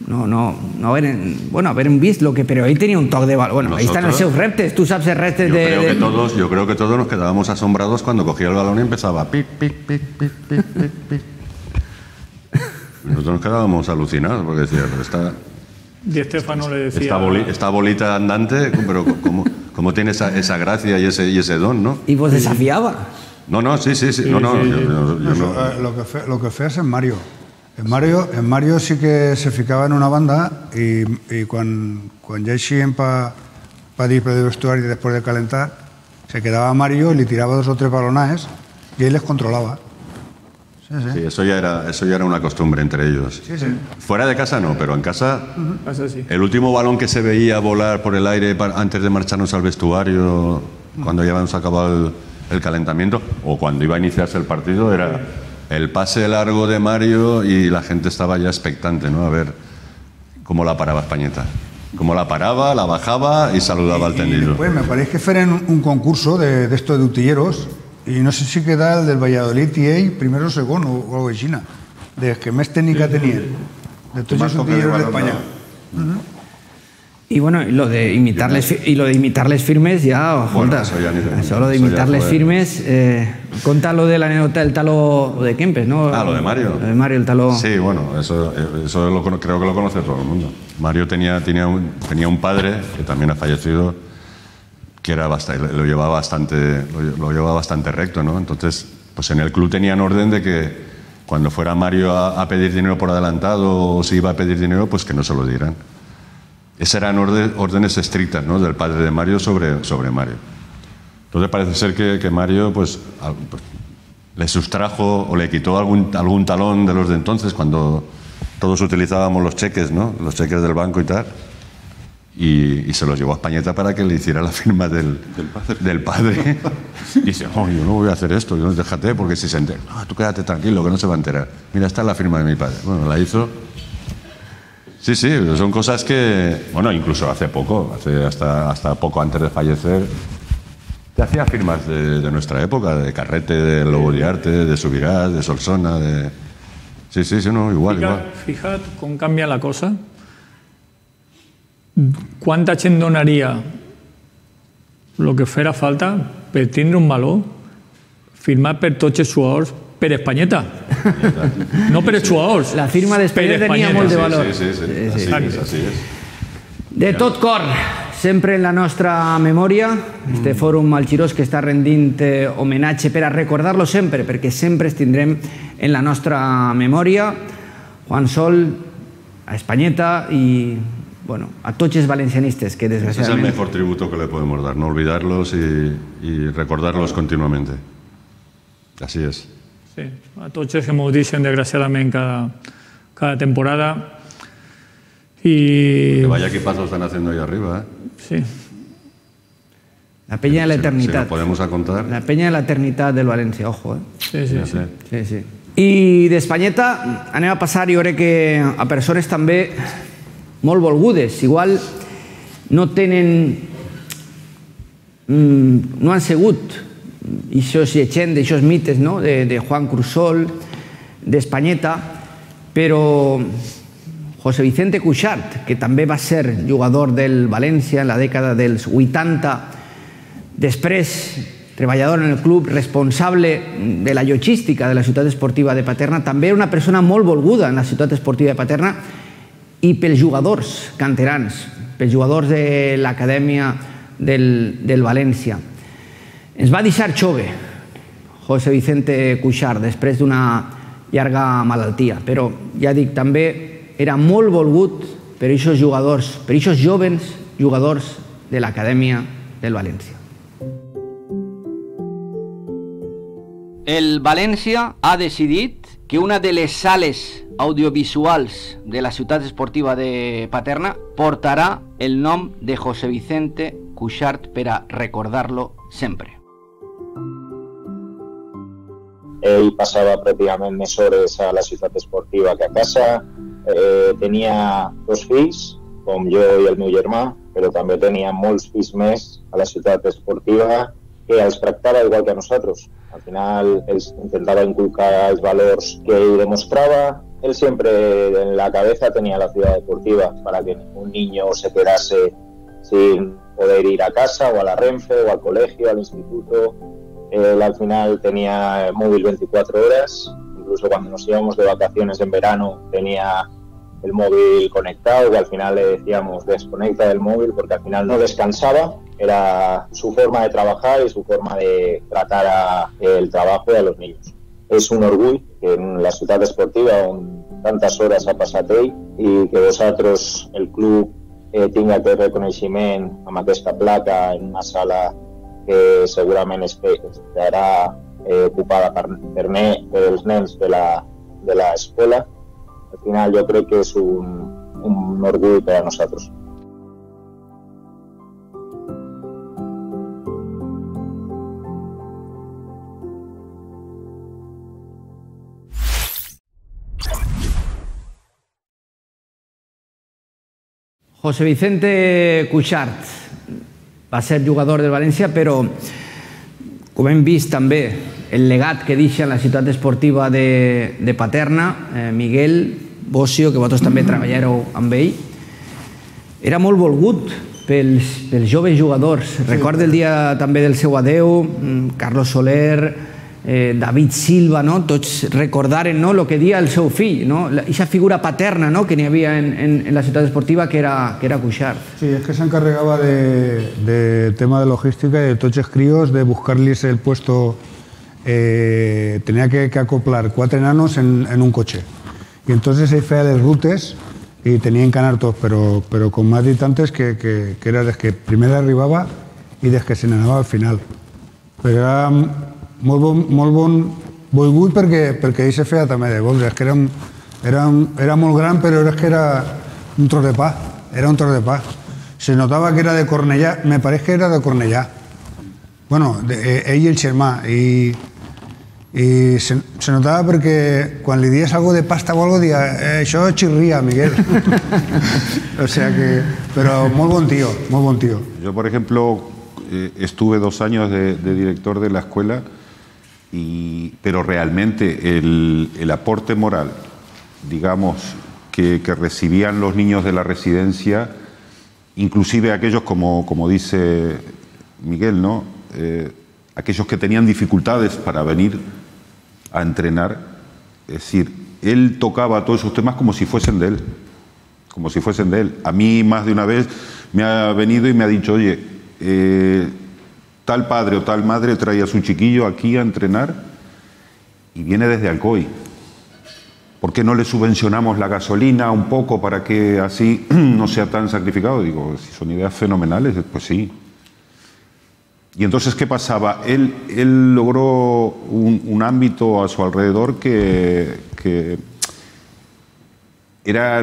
A: haver vist lo que... Però ell tenia un toc de valor. Bueno, ahí están els seus reptes. Tú sabes reptes de...
B: Yo creo que todos nos quedábamos asombrados cuando cogía el balón y empezaba pic, pic, pic, pic, pic, pic, pic. Nosotros nos quedábamos alucinados porque decía, pero
C: Di Stéfano le decía...
B: Esta bolita andante, pero ¿cómo tiene esa gracia y ese don, no?
A: Y vos desafiaba.
B: No, sí.
E: Lo que fes en Mario. En Mario sí que se ficaba en una banda y cuando ya eixíem para ir para el vestuario después de calentar, se quedaba Mario y le tiraba 2 o 3 balonajes y él les controlaba.
B: Sí, eso ya era una costumbre entre ellos.
E: Sí.
B: Fuera de casa no, pero en casa,
C: sí.
B: El último balón que se veía volar por el aire antes de marcharnos al vestuario, cuando ya habíamos acabado el calentamiento, o cuando iba a iniciarse el partido, era el pase largo de Mario y la gente estaba ya expectante, ¿no? A ver cómo la paraba Españeta. Cómo la paraba, la bajaba y saludaba al tendido.
E: Pues me parece que fueran un concurso de esto de utilleros y no sé si queda el del Valladolid y ell, primero o segundo o algo així, de que més técnica tenien de tots els utilleros d'Espanya.
A: Y bueno, y lo de imitarles firmes ya,
B: bueno,
A: eso lo de imitarles firmes, conta lo de la anécdota del talo de Kempes, ¿no?
B: Lo de Mario.
A: Lo de Mario, el talo.
B: Sí, bueno, eso creo que lo conoce todo el mundo. Mario tenía un padre que también ha fallecido, que era lo llevaba bastante recto, ¿no? Entonces, pues en el club tenían orden de que cuando fuera Mario a pedir dinero por adelantado o si iba a pedir dinero, pues que no se lo dieran. Esas eran órdenes estrictas, ¿no? Del padre de Mario sobre Mario. Entonces parece ser que Mario pues le sustrajo o le quitó algún talón de los de entonces, cuando todos utilizábamos los cheques, ¿no? Los cheques del banco y tal. Y se los llevó a Españeta para que le hiciera la firma del padre. Y dice, yo no voy a hacer esto, déjate, porque si se entera, tú quédate tranquilo, que no se va a enterar. Mira, esta es la firma de mi padre. Bueno, la hizo. Sí, son cosas que, bueno, incluso hasta poco antes de fallecer, te hacía firmas de nuestra época, de Carrete, de Lobo de Arte, de Subirás, de Solsona, Sí, no, igual.
C: Fija't com canvia la cosa. Quanta gent donaria el que farà falta per tindre un valor firmat per tots els jugadors per Espanyeta. No per els jugadors.
A: La firma d'Espanyeta tenia molt de valor.
B: Sí, así es.
A: De tot cor, sempre en la nostra memòria, este fòrum Alchirós que està rendint homenatge per a recordar-lo sempre, perquè sempre es tindrem en la nostra memòria. Juan Sol, a Espanyeta y bueno, a tots els valencianistes que desgraciadamente...
B: Ese es el mejor tributo que le podemos dar, no olvidarlos y recordarlos continuamente. Así es.
C: Sí, a tots els que ens deixen desgraciadament cada temporada. Y...
B: Que vaya equipazo están haciendo ahí arriba, ¿eh?
C: Sí.
A: La peña de la eternidad.
B: Si nos podemos a contar.
A: La peña de la eternidad del València, ojo, ¿eh?
C: Sí.
A: I d'Espanyeta anem a passar, jo crec que a persones també molt volgudes. Igual no tenen... no han segut aquests llegendes, aquests mites, no? De Juan Crusol, d'Espanyeta, però José Vicente Cuixart, que també va ser jugador del València en la dècada dels 80, després treballador en el club, responsable de la logística de la ciutat esportiva de Paterna, també era una persona molt volguda en la ciutat esportiva de Paterna i pels jugadors canterans, pels jugadors de l'acadèmia del València. Ens va deixar jove José Vicente Cuixart després d'una llarga malaltia, però ja dic, també era molt volgut per aquests jugadors, per aquests jovens jugadors de l'acadèmia del València. El València ha decidit que una de les sales audiovisuals de la ciutat esportiva de Paterna portarà el nom de José Vicente Cuixart per a recordar-lo sempre.
N: Ell passava pràcticament més hores a la ciutat esportiva que a casa. Tenia 2 fills, com jo i el meu germà, però també tenia molts fills més a la ciutat esportiva que els tractava igual que a nosaltres. Al final, ells intentava inculcar els valors que ell demostrava. Él siempre en la cabeza tenía la ciudad deportiva para que ningún niño se quedase sin poder ir a casa o a la Renfe o al colegio, al instituto. Él al final tenía móvil 24 horas, incluso cuando nos íbamos de vacaciones en verano tenía el móvil conectado y al final le decíamos desconecta del móvil porque al final no descansaba. Era su forma de trabajar y su forma de tratar el trabajo de los niños. És un orgull que en la ciutat esportiva on tantes hores ha passat ell i que vosaltres, el club, tingui aquest reconeixement amb aquesta placa en una sala que segurament estarà ocupada pels nens de l'escola. Al final jo crec que és un orgull per a nosaltres.
A: José Vicente Cuixart va ser jugador del València, però com hem vist també el legat que deixa en la ciutat esportiva de Paterna, Miguel Bocio, que vosaltres també treballàreu amb ell, era molt volgut pels joves jugadors. Recorda el dia també del seu adeu, Carlos Soler, David Silva, tots recordaren el que deia el seu fill, aquesta figura paterna que n'hi havia en la ciutat esportiva que era Cuixart.
E: Sí, es que se encargaba de tema de logística y de tots els críos, de buscarles el puesto. Tenía que acoplar 4 enanos en un coche. Y entonces se feia les rutes y tenían que anar tots, pero con más distantes que era des que primer arribava i des que se n'anava al final. Però era molt bon volgut perquè ell se feia també de bols. És que era molt gran, però és que era un tros de pa. Era un tros de pa. Se notava que era de Cornellà. Me pareix que era de Cornellà. Bueno, ell i el germà. I se notava perquè quan li dies algo de pasta o algo, dia això xirria, Miguel. O sea que... Pero molt bon tío, molt bon tío.
D: Yo, por ejemplo, estuve 2 años de director de la escuela, pero realmente el aporte moral digamos, que recibían los niños de la residencia, inclusive aquellos, como dice Miguel, ¿no? Aquellos que tenían dificultades para venir a entrenar. Es decir, él tocaba todos esos temas como si fuesen de él. Como si fuesen de él. A mí más de una vez me ha venido y me ha dicho, oye, tal padre o tal madre trae a su chiquillo aquí a entrenar y viene desde Alcoy. ¿Por qué no le subvencionamos la gasolina un poco para que así no sea tan sacrificado? Digo, si son ideas fenomenales, pues sí. Y entonces, ¿qué pasaba? Él logró un ámbito a su alrededor que era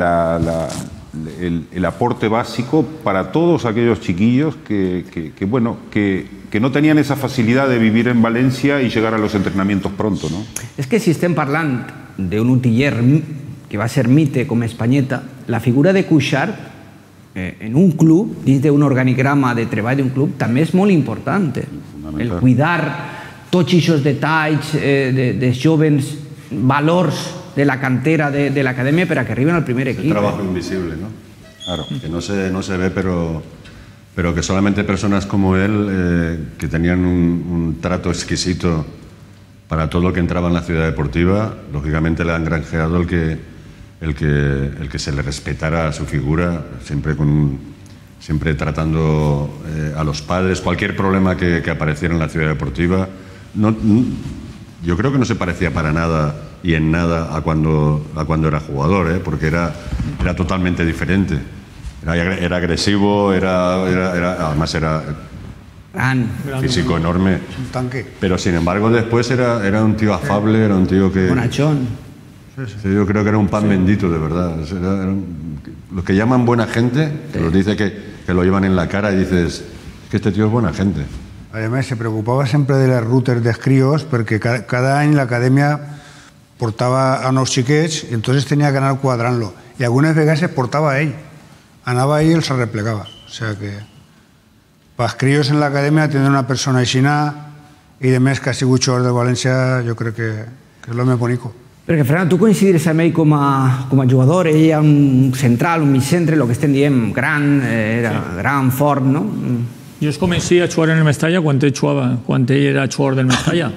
D: el aporte básico para todos aquellos chiquillos que no tenían esa facilidad de vivir en Valencia y llegar a los entrenamientos pronto, ¿no?
A: És que si estem parlant d'un utiller que va ser mite com Espanyeta, la figura de Cuixart en un club, dins d'un organigrama de treball d'un club, també és molt important. El cuidar tots aquests detalls dels jovens, valors de la cantera de l'acadèmia per a que arriben al primer equip.
B: Un trabajo invisible, ¿no? Claro. Que no se ve, pero que solamente personas como él, que tenían un trato exquisito para todo lo que entraba en la ciudad deportiva, lógicamente le han granjeado el que se le respetara su figura, siempre tratando a los padres, cualquier problema que apareciera en la ciudad deportiva. Yo creo que no se parecía para nada y en nada a cuando era jugador, porque era totalmente diferente. Era agresivo, además era físico enorme.
E: Un tanque.
B: Pero sin embargo después era un tío afable, era un tío que...
A: Bonachón.
B: Sí, yo creo que era un pan bendito, de verdad. Los que llaman buena gente, que los dice que lo llevan en la cara y dices, es que este tío es buena gente.
E: Además, se preocupava sempre de les rutes dels crios perquè cada any l'acadèmia portava a nous xiquets i entonces tenia que anar quadrant-lo. I algunes vegades es portava a ell. Anava ell i els arreplegava. O sea que pels crios en l'acadèmia tenir una persona aixina i de més que ha sigut jugador de València, jo crec que és l'home bonico.
A: Perquè, Fernando, tu coincidiries amb ell com a jugador, ell era un central, un migcentre, el que estem dient gran, era gran, fort, no?
C: Jo es comencé a jugar en el Mestalla quan ell era jugador del Mestalla.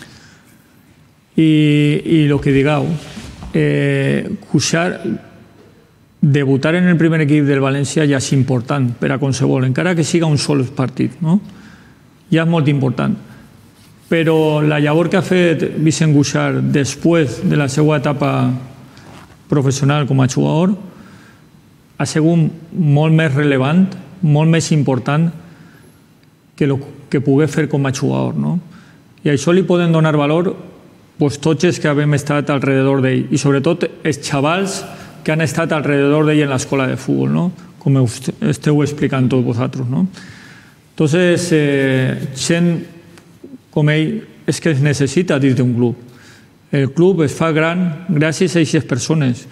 C: Y lo que digau, Cuixart, debutar en el primer equip del València ja és important per a qualsevol, encara que siga un sol partit, no? Ja és molt important. Però la llavor que ha fet Vicent Cuixart després de la seva etapa professional com a jugador ha sigut molt més relevant, molt més important que el que pogués fer com a jugador, no? I a això li poden donar valor tots els que hem estat alrededor d'ell i sobretot els xavals que han estat alrededor d'ell en l'escola de futbol, no? Com esteu explicant tots vosaltres, no? Entonces, gent com ell és que es necessita dins d'un club. El club es fa gran gràcies a aquestes persones.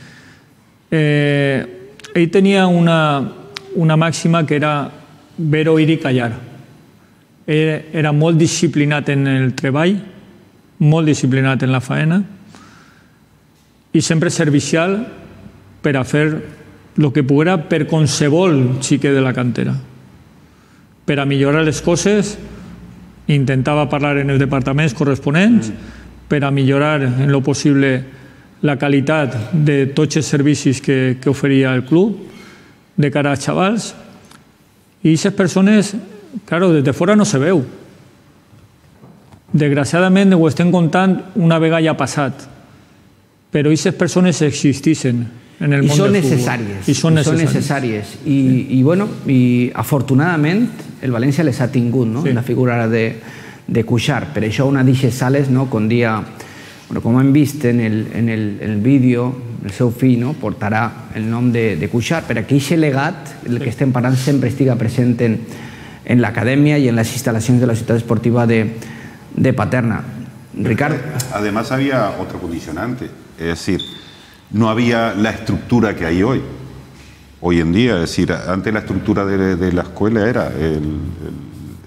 C: Ell tenia una màxima que era ver, oír i callar. Era molt disciplinat en el treball, molt disciplinat en la faena i sempre servicial per a fer el que poguera per qualsevol xiquet de la cantera. Per a millorar les coses, intentava parlar en els departaments corresponents, per a millorar en lo possible la qualitat de tots els servicis que oferia el club de cara als xavals. I aquestes persones, claro, des de fora no se veu. Desgraciadament ho estem contant una vegada ja passat, però aquestes persones existeixen en el món del futbol.
A: I són necessàries. I afortunadament el València les ha tingut, no? La figura de Cuixart. Per això una d'aquestes sales, com hem vist en el vídeo, el seu fill portarà el nom de Cuixart, per a que aquest legat, el que estem parlant, sempre estiga present en l'acadèmia i en les instal·lacions de la ciutat esportiva de Paterna. Ricardo.
D: Además había otro condicionante, es decir, no había la estructura que hay hoy en día. Es decir, antes la estructura de la escuela era el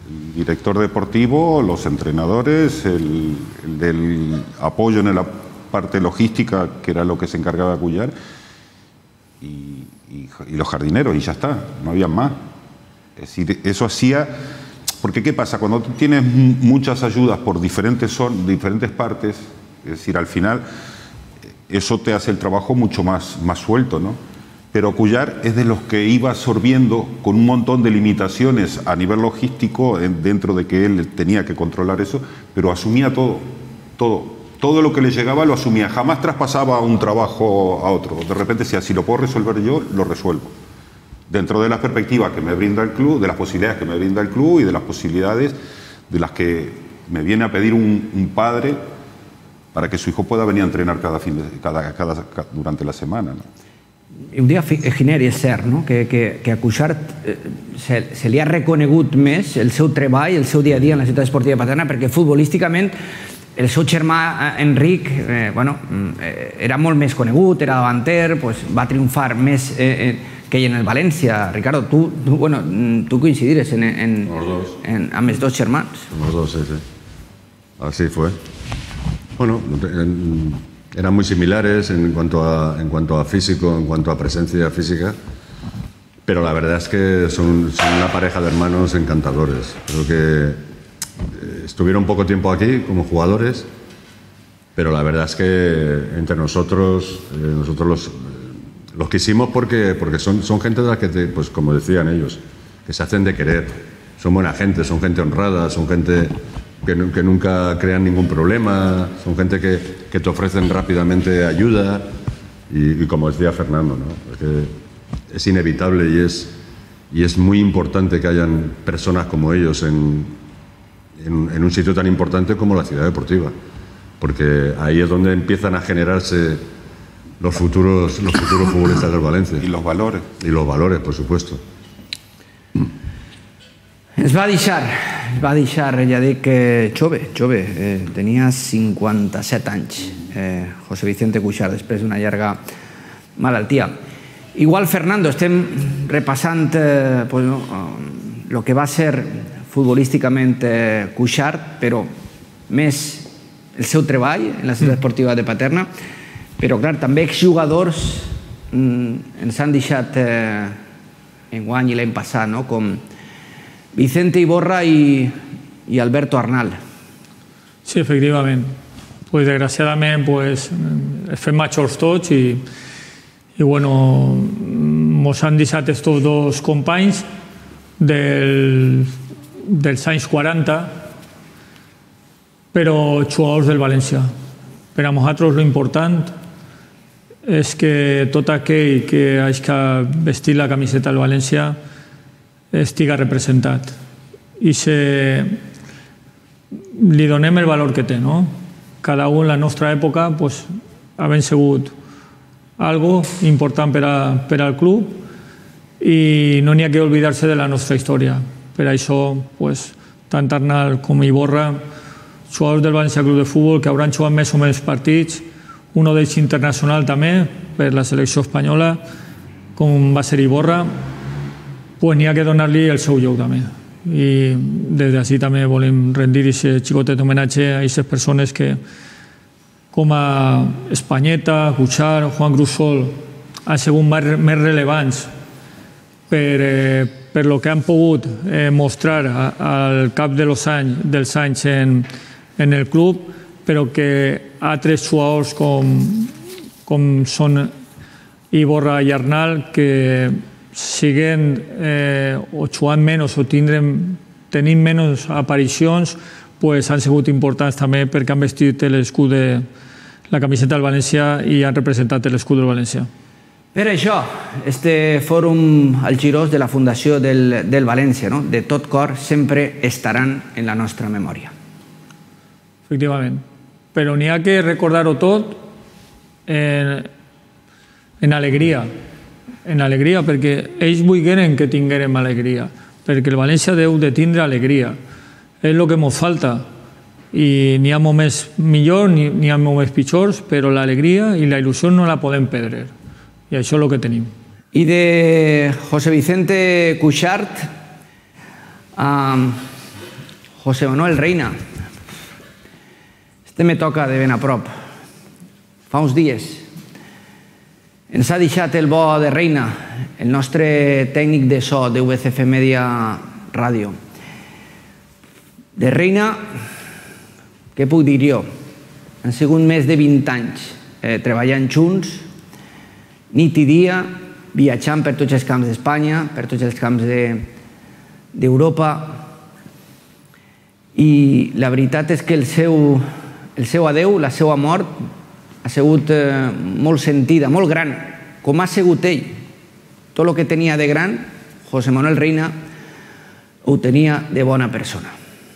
D: director deportivo, los entrenadores, el del apoyo en parte logística, que era lo que se encargaba de Cuyar, y los jardineros, y ya está, no había más. Es decir, eso hacía... Porque ¿qué pasa? Cuando tú tienes muchas ayudas por diferentes partes, es decir, al final eso te hace el trabajo mucho más suelto, ¿no? Pero Cuyar es de los que iba absorbiendo con un montón de limitaciones a nivel logístico, dentro de que él tenía que controlar eso, pero asumía todo lo que le llegaba lo asumía, jamás traspasaba un trabajo a otro. De repente decía, si lo puedo resolver yo, lo resuelvo. Dentro de las perspectivas que me brinda el club, de las posibilidades que me brinda el club y de las posibilidades de las que me viene a pedir un padre para que su hijo pueda venir a entrenar durante la semana, ¿no?
A: Un dia, Giner, és cert, no? que a Cuixart se li ha reconegut més el seu treball, el seu dia a dia en la ciutat esportiva de Paterna, perquè futbolísticament el seu germà Enric era molt més conegut, era davanter, va triomfar més que ell en el València. Ricardo, tu coincidires amb els dos germans.
B: Los dos, sí. Así fue. Bueno, eran muy similares en cuanto a físico, en cuanto a presencia física, pero la verdad es que son una pareja de hermanos encantadores. Creo que estuvieron poco tiempo aquí como jugadores, pero la verdad es que entre nosotros los quisimos porque son gente de la que, pues como decían ellos, que se hacen de querer. Son buena gente, son gente honrada, son gente que nunca crean ningún problema, son gente que te ofrecen rápidamente ayuda y como decía Fernando, ¿no? Es inevitable y es muy importante que hayan personas como ellos en un sitio tan importante como la ciudad deportiva, porque ahí es donde empiezan a generarse los futuros futbolistas del Valencia.
D: Y los valores.
B: Y los valores, por supuesto.
A: Ens va deixar, ja dic, jove, tenia 57 anys, José Vicente Cuixart, després d'una llarga malaltia. Igual, Fernando, estem repassant el que va ser futbolísticament Cuixart, però més el seu treball en la ciutat esportiva de Paterna, però, clar, també exjugadors ens han deixat enguany i l'any passat, com Vicente Iborra y Alberto Arnal.
C: Sí, efectivament. Pues desgraciadament fem majors tots i bueno, mos han deixat estos dos companys dels anys 40, però jugadors del València. Per a nosaltres l'important és que tot aquell que hagi vestit la camiseta del València estiga representat i li donem el valor que té, no? Cada un en la nostra època havent sigut algo important per al club i no n'hi ha que oblidar-se de la nostra història. Per això, tant Arnal com Iborra, jugadors del València Club de Futbol que hauran jugat més o menys partits, un d'ells internacional també per la selecció espanyola, com va ser Iborra, n'hi ha que donar-li el seu lloc també. I des d'ací també volem rendir aquest xicotet homenatge a aquestes persones que, com a Espanyeta, Cuixart, Juan Crusol, han sigut més rellevants per lo que han pogut mostrar al cap dels anys en el club, però que altres jugadors com són Iborra i Arnal, que siguen o jugant menys o tenint menys aparicions, han sigut importants també perquè han vestit l'escut de la camiseta del València i han representat l'escut del València.
A: Per això, este fòrum al Girós de la Fundació del València, de tot cor, sempre estaran en la nostra memòria.
C: Efectivament. Però n'hi ha que recordar-ho tot en alegria, perquè ells volgueren que tinguérem alegria, perquè el València deu de tindre alegria. És el que ens falta. I n'hi ha moments millors, n'hi ha moments pitjors, però l'alegria i la il·lusió no la podem perdre. I això és el que tenim.
A: I de José Vicente Cuixart a José Manuel Reina. Este me toca de ben a prop. fa uns dies ens ha deixat el bo de Reina, el nostre tècnic de so de VCF Media Ràdio. De Reina, què puc dir jo? Han sigut més de 20 anys treballant junts, nit i dia, viatjant per tots els camps d'Espanya, per tots els camps d'Europa, i la veritat és que el seu adeu, la seva mort, ha sigut molt sentida, molt gran, com ha sigut ell. Tot el que tenia de gran, José Manuel Reina, ho tenia de bona persona.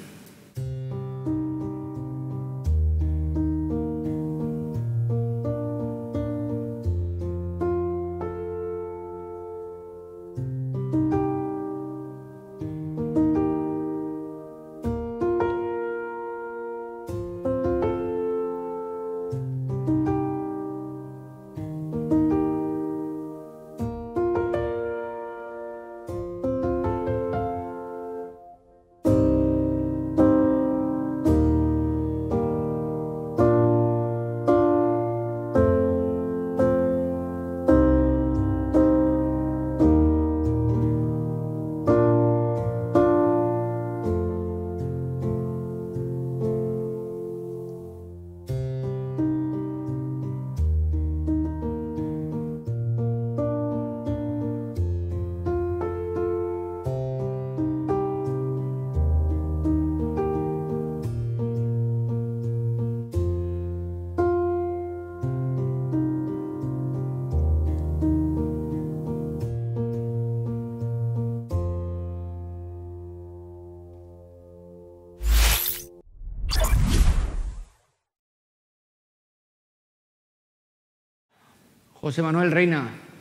A: José Manuel Reina,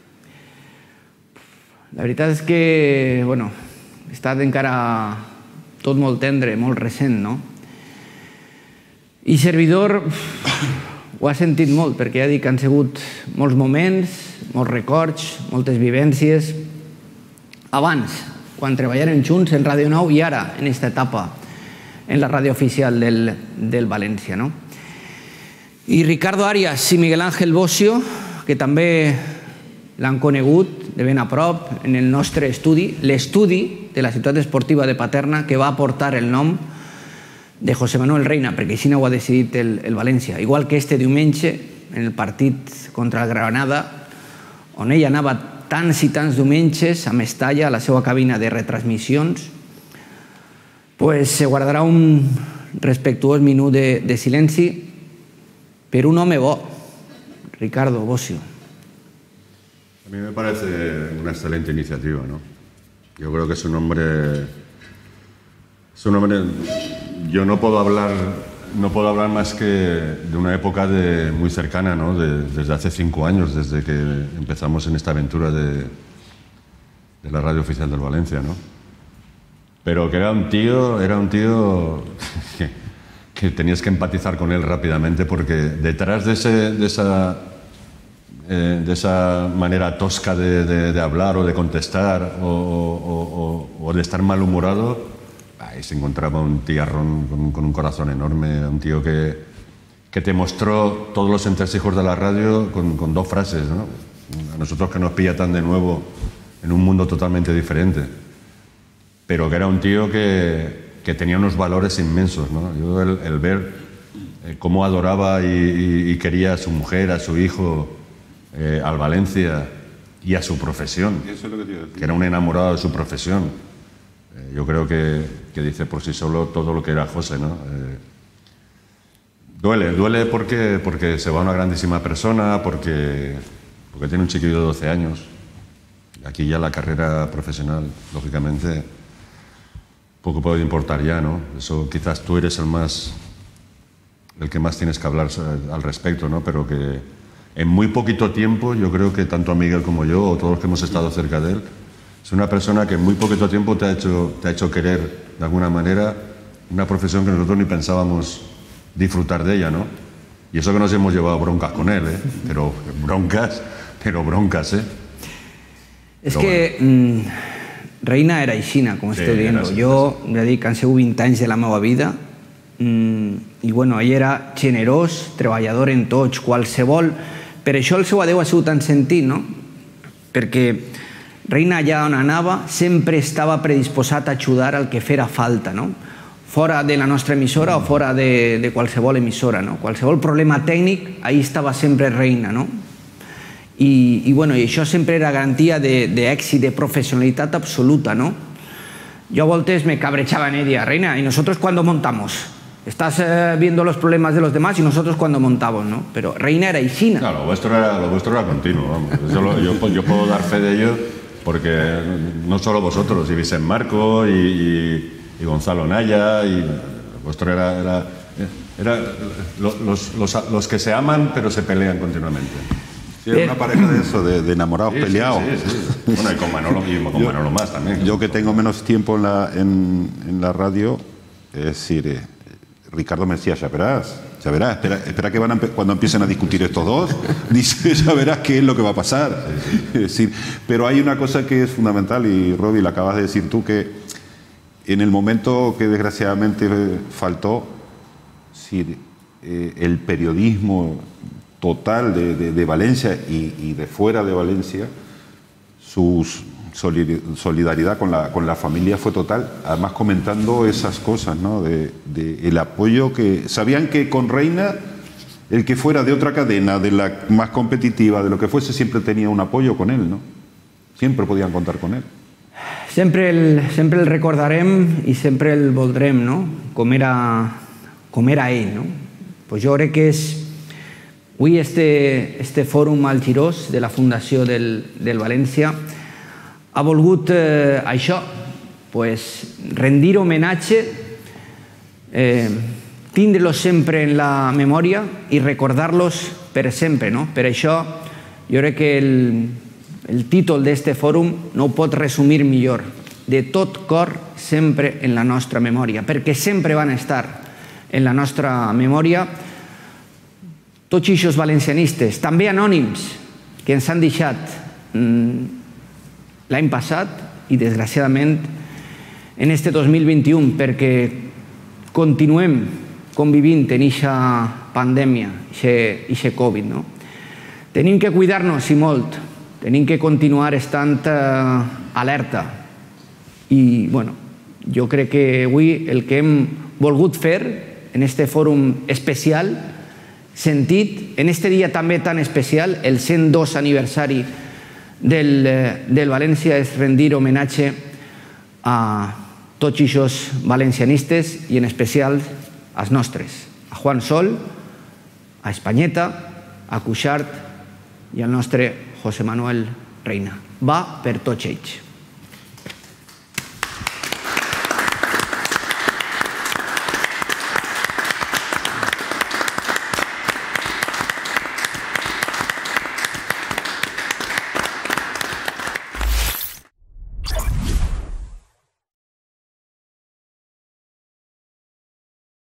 A: la veritat és que, bueno, ha estat encara tot molt tendre, molt recent, no? I servidor ho ha sentit molt, perquè ja dic que han sigut molts moments, molts records, moltes vivències. Abans, quan treballàrem junts en Ràdio 9 i ara, en aquesta etapa, en la ràdio oficial del València, no? I Ricardo Arias i Miguel Ángel Bocio, que també l'han conegut de ben a prop en el nostre estudi, l'estudi de la ciutat esportiva de Paterna, que va aportar el nom de José Manuel Reina, perquè així no ho ha decidit el València. Igual que este diumenge, en el partit contra el Granada, on ell anava tants i tants diumenges a Mestalla, a la seva cabina de retransmissions, pues se guardarà un respectuós minut de silenci per un home bo, Ricardo Bocio.
B: A mí me parece una excelente iniciativa, ¿no? Yo creo que es un hombre, yo no puedo hablar más que de una época muy cercana, ¿no? Desde hace 5 años, desde que empezamos en esta aventura de la radio oficial del Valencia, ¿no? Pero que era un tío que tenías que empatizar con él rápidamente, porque detrás de esa manera tosca de hablar o de contestar o de estar malhumorado, ahí se encontraba un tiarrón con un corazón enorme, un tío que te mostró todos los entresijos de la radio con 2 frases, ¿no? A nosotros que nos pilla tan de nuevo en un mundo totalmente diferente, pero que era un tío que tenía unos valores inmensos, ¿no? Yo el ver cómo adoraba y quería a su mujer, a su hijo, al Valencia y a su profesión, que era un enamorado de su profesión. Yo creo que dice por sí solo todo lo que era José, ¿no? Duele porque se va una grandísima persona, porque tiene un chiquillo de 12 años. Aquí ya la carrera profesional, lógicamente, poco puede importar ya, ¿no? Eso quizás tú eres el que más tienes que hablar al respecto, ¿no? Pero que en muy poquito tiempo, yo creo que tanto a Miguel como yo, o todos los que hemos estado cerca de él, es una persona que en muy poquito tiempo te ha hecho querer, de alguna manera, una profesión que nosotros ni pensábamos disfrutar de ella, ¿no? Y eso que nos hemos llevado broncas con él, ¿eh? Pero broncas, ¿eh?
A: És que Reina era aixina, com esteu dient. Jo ja dic que han sigut 20 anys de la meva vida i bueno, ell era generós, treballador en tots, qualsevol. Per això el seu adeu ha sigut tan sentit, no? Perquè Reina, allà on anava, sempre estava predisposat a ajudar al que fera falta, no? Fora de la nostra emissora o fora de qualsevol emissora, no? Qualsevol problema tècnic, ahí estava sempre Reina, no? I bueno, això sempre era garantia d'èxit, de professionalitat absoluta, no? Yo a voltes me cabrechaba en ella, Reina, ¿y nosotros cuándo montamos? Estás viendo los problemas de los demás y nosotros cuándo montamos, ¿no? Pero Reina era Isina.
B: Claro, lo vuestro era continuo, vamos. Yo puedo dar fe de ello porque no solo vosotros, y Vicent Marco y Gonzalo Naya, y vuestro era los que se aman pero se pelean continuamente.
D: Sí, era una pareja de eso, de enamorados peleados.
B: Sí. Bueno, y con Manolo más también.
D: Yo que tengo menos tiempo en la radio, es decir, Ricardo me decía, ya verás, espera que cuando empiecen a discutir estos dos, dice, ya verás qué es lo que va a pasar. Es decir, pero hay una cosa que es fundamental, y Robbie, la acabas de decir tú, que en el momento que desgraciadamente faltó, el periodismo total de Valencia y de fuera de Valencia, su solidaridad con la familia fue total, además comentando esas cosas, ¿no? El apoyo que... Sabían que con Reina, el que fuera de otra cadena, de la más competitiva, de lo que fuese, siempre tenía un apoyo con él, ¿no? Siempre podían contar con él.
A: Sempre el recordarem i sempre el voldrem, no? Com era ell, no? Pues jo crec que és... Avui este fòrum al Girós de la Fundació del València ha volgut això, rendir homenatge, tindre-los sempre en la memòria i recordar-los per sempre. Per això jo crec que el títol d'este fòrum no ho pot resumir millor. De tot cor, sempre en la nostra memòria, perquè sempre van estar en la nostra memòria tots aquests valencianistes, també anònims, que ens han deixat l'any passat i, desgraciadament, en este 2021, perquè continuem convivint en aquesta pandèmia, aquest Covid. Tenim que cuidar-nos i molt, tenim que continuar estant alerta. I, bueno, jo crec que avui el que hem volgut fer en este fòrum especial, sentit, en este dia també tan especial, el 102 aniversari del València, és rendir homenatge a tots aquests valencianistes i en especial als nostres, a Juan Sol, a Espanyeta, a Cuixart i al nostre José Manuel Reina. Va per tots ells.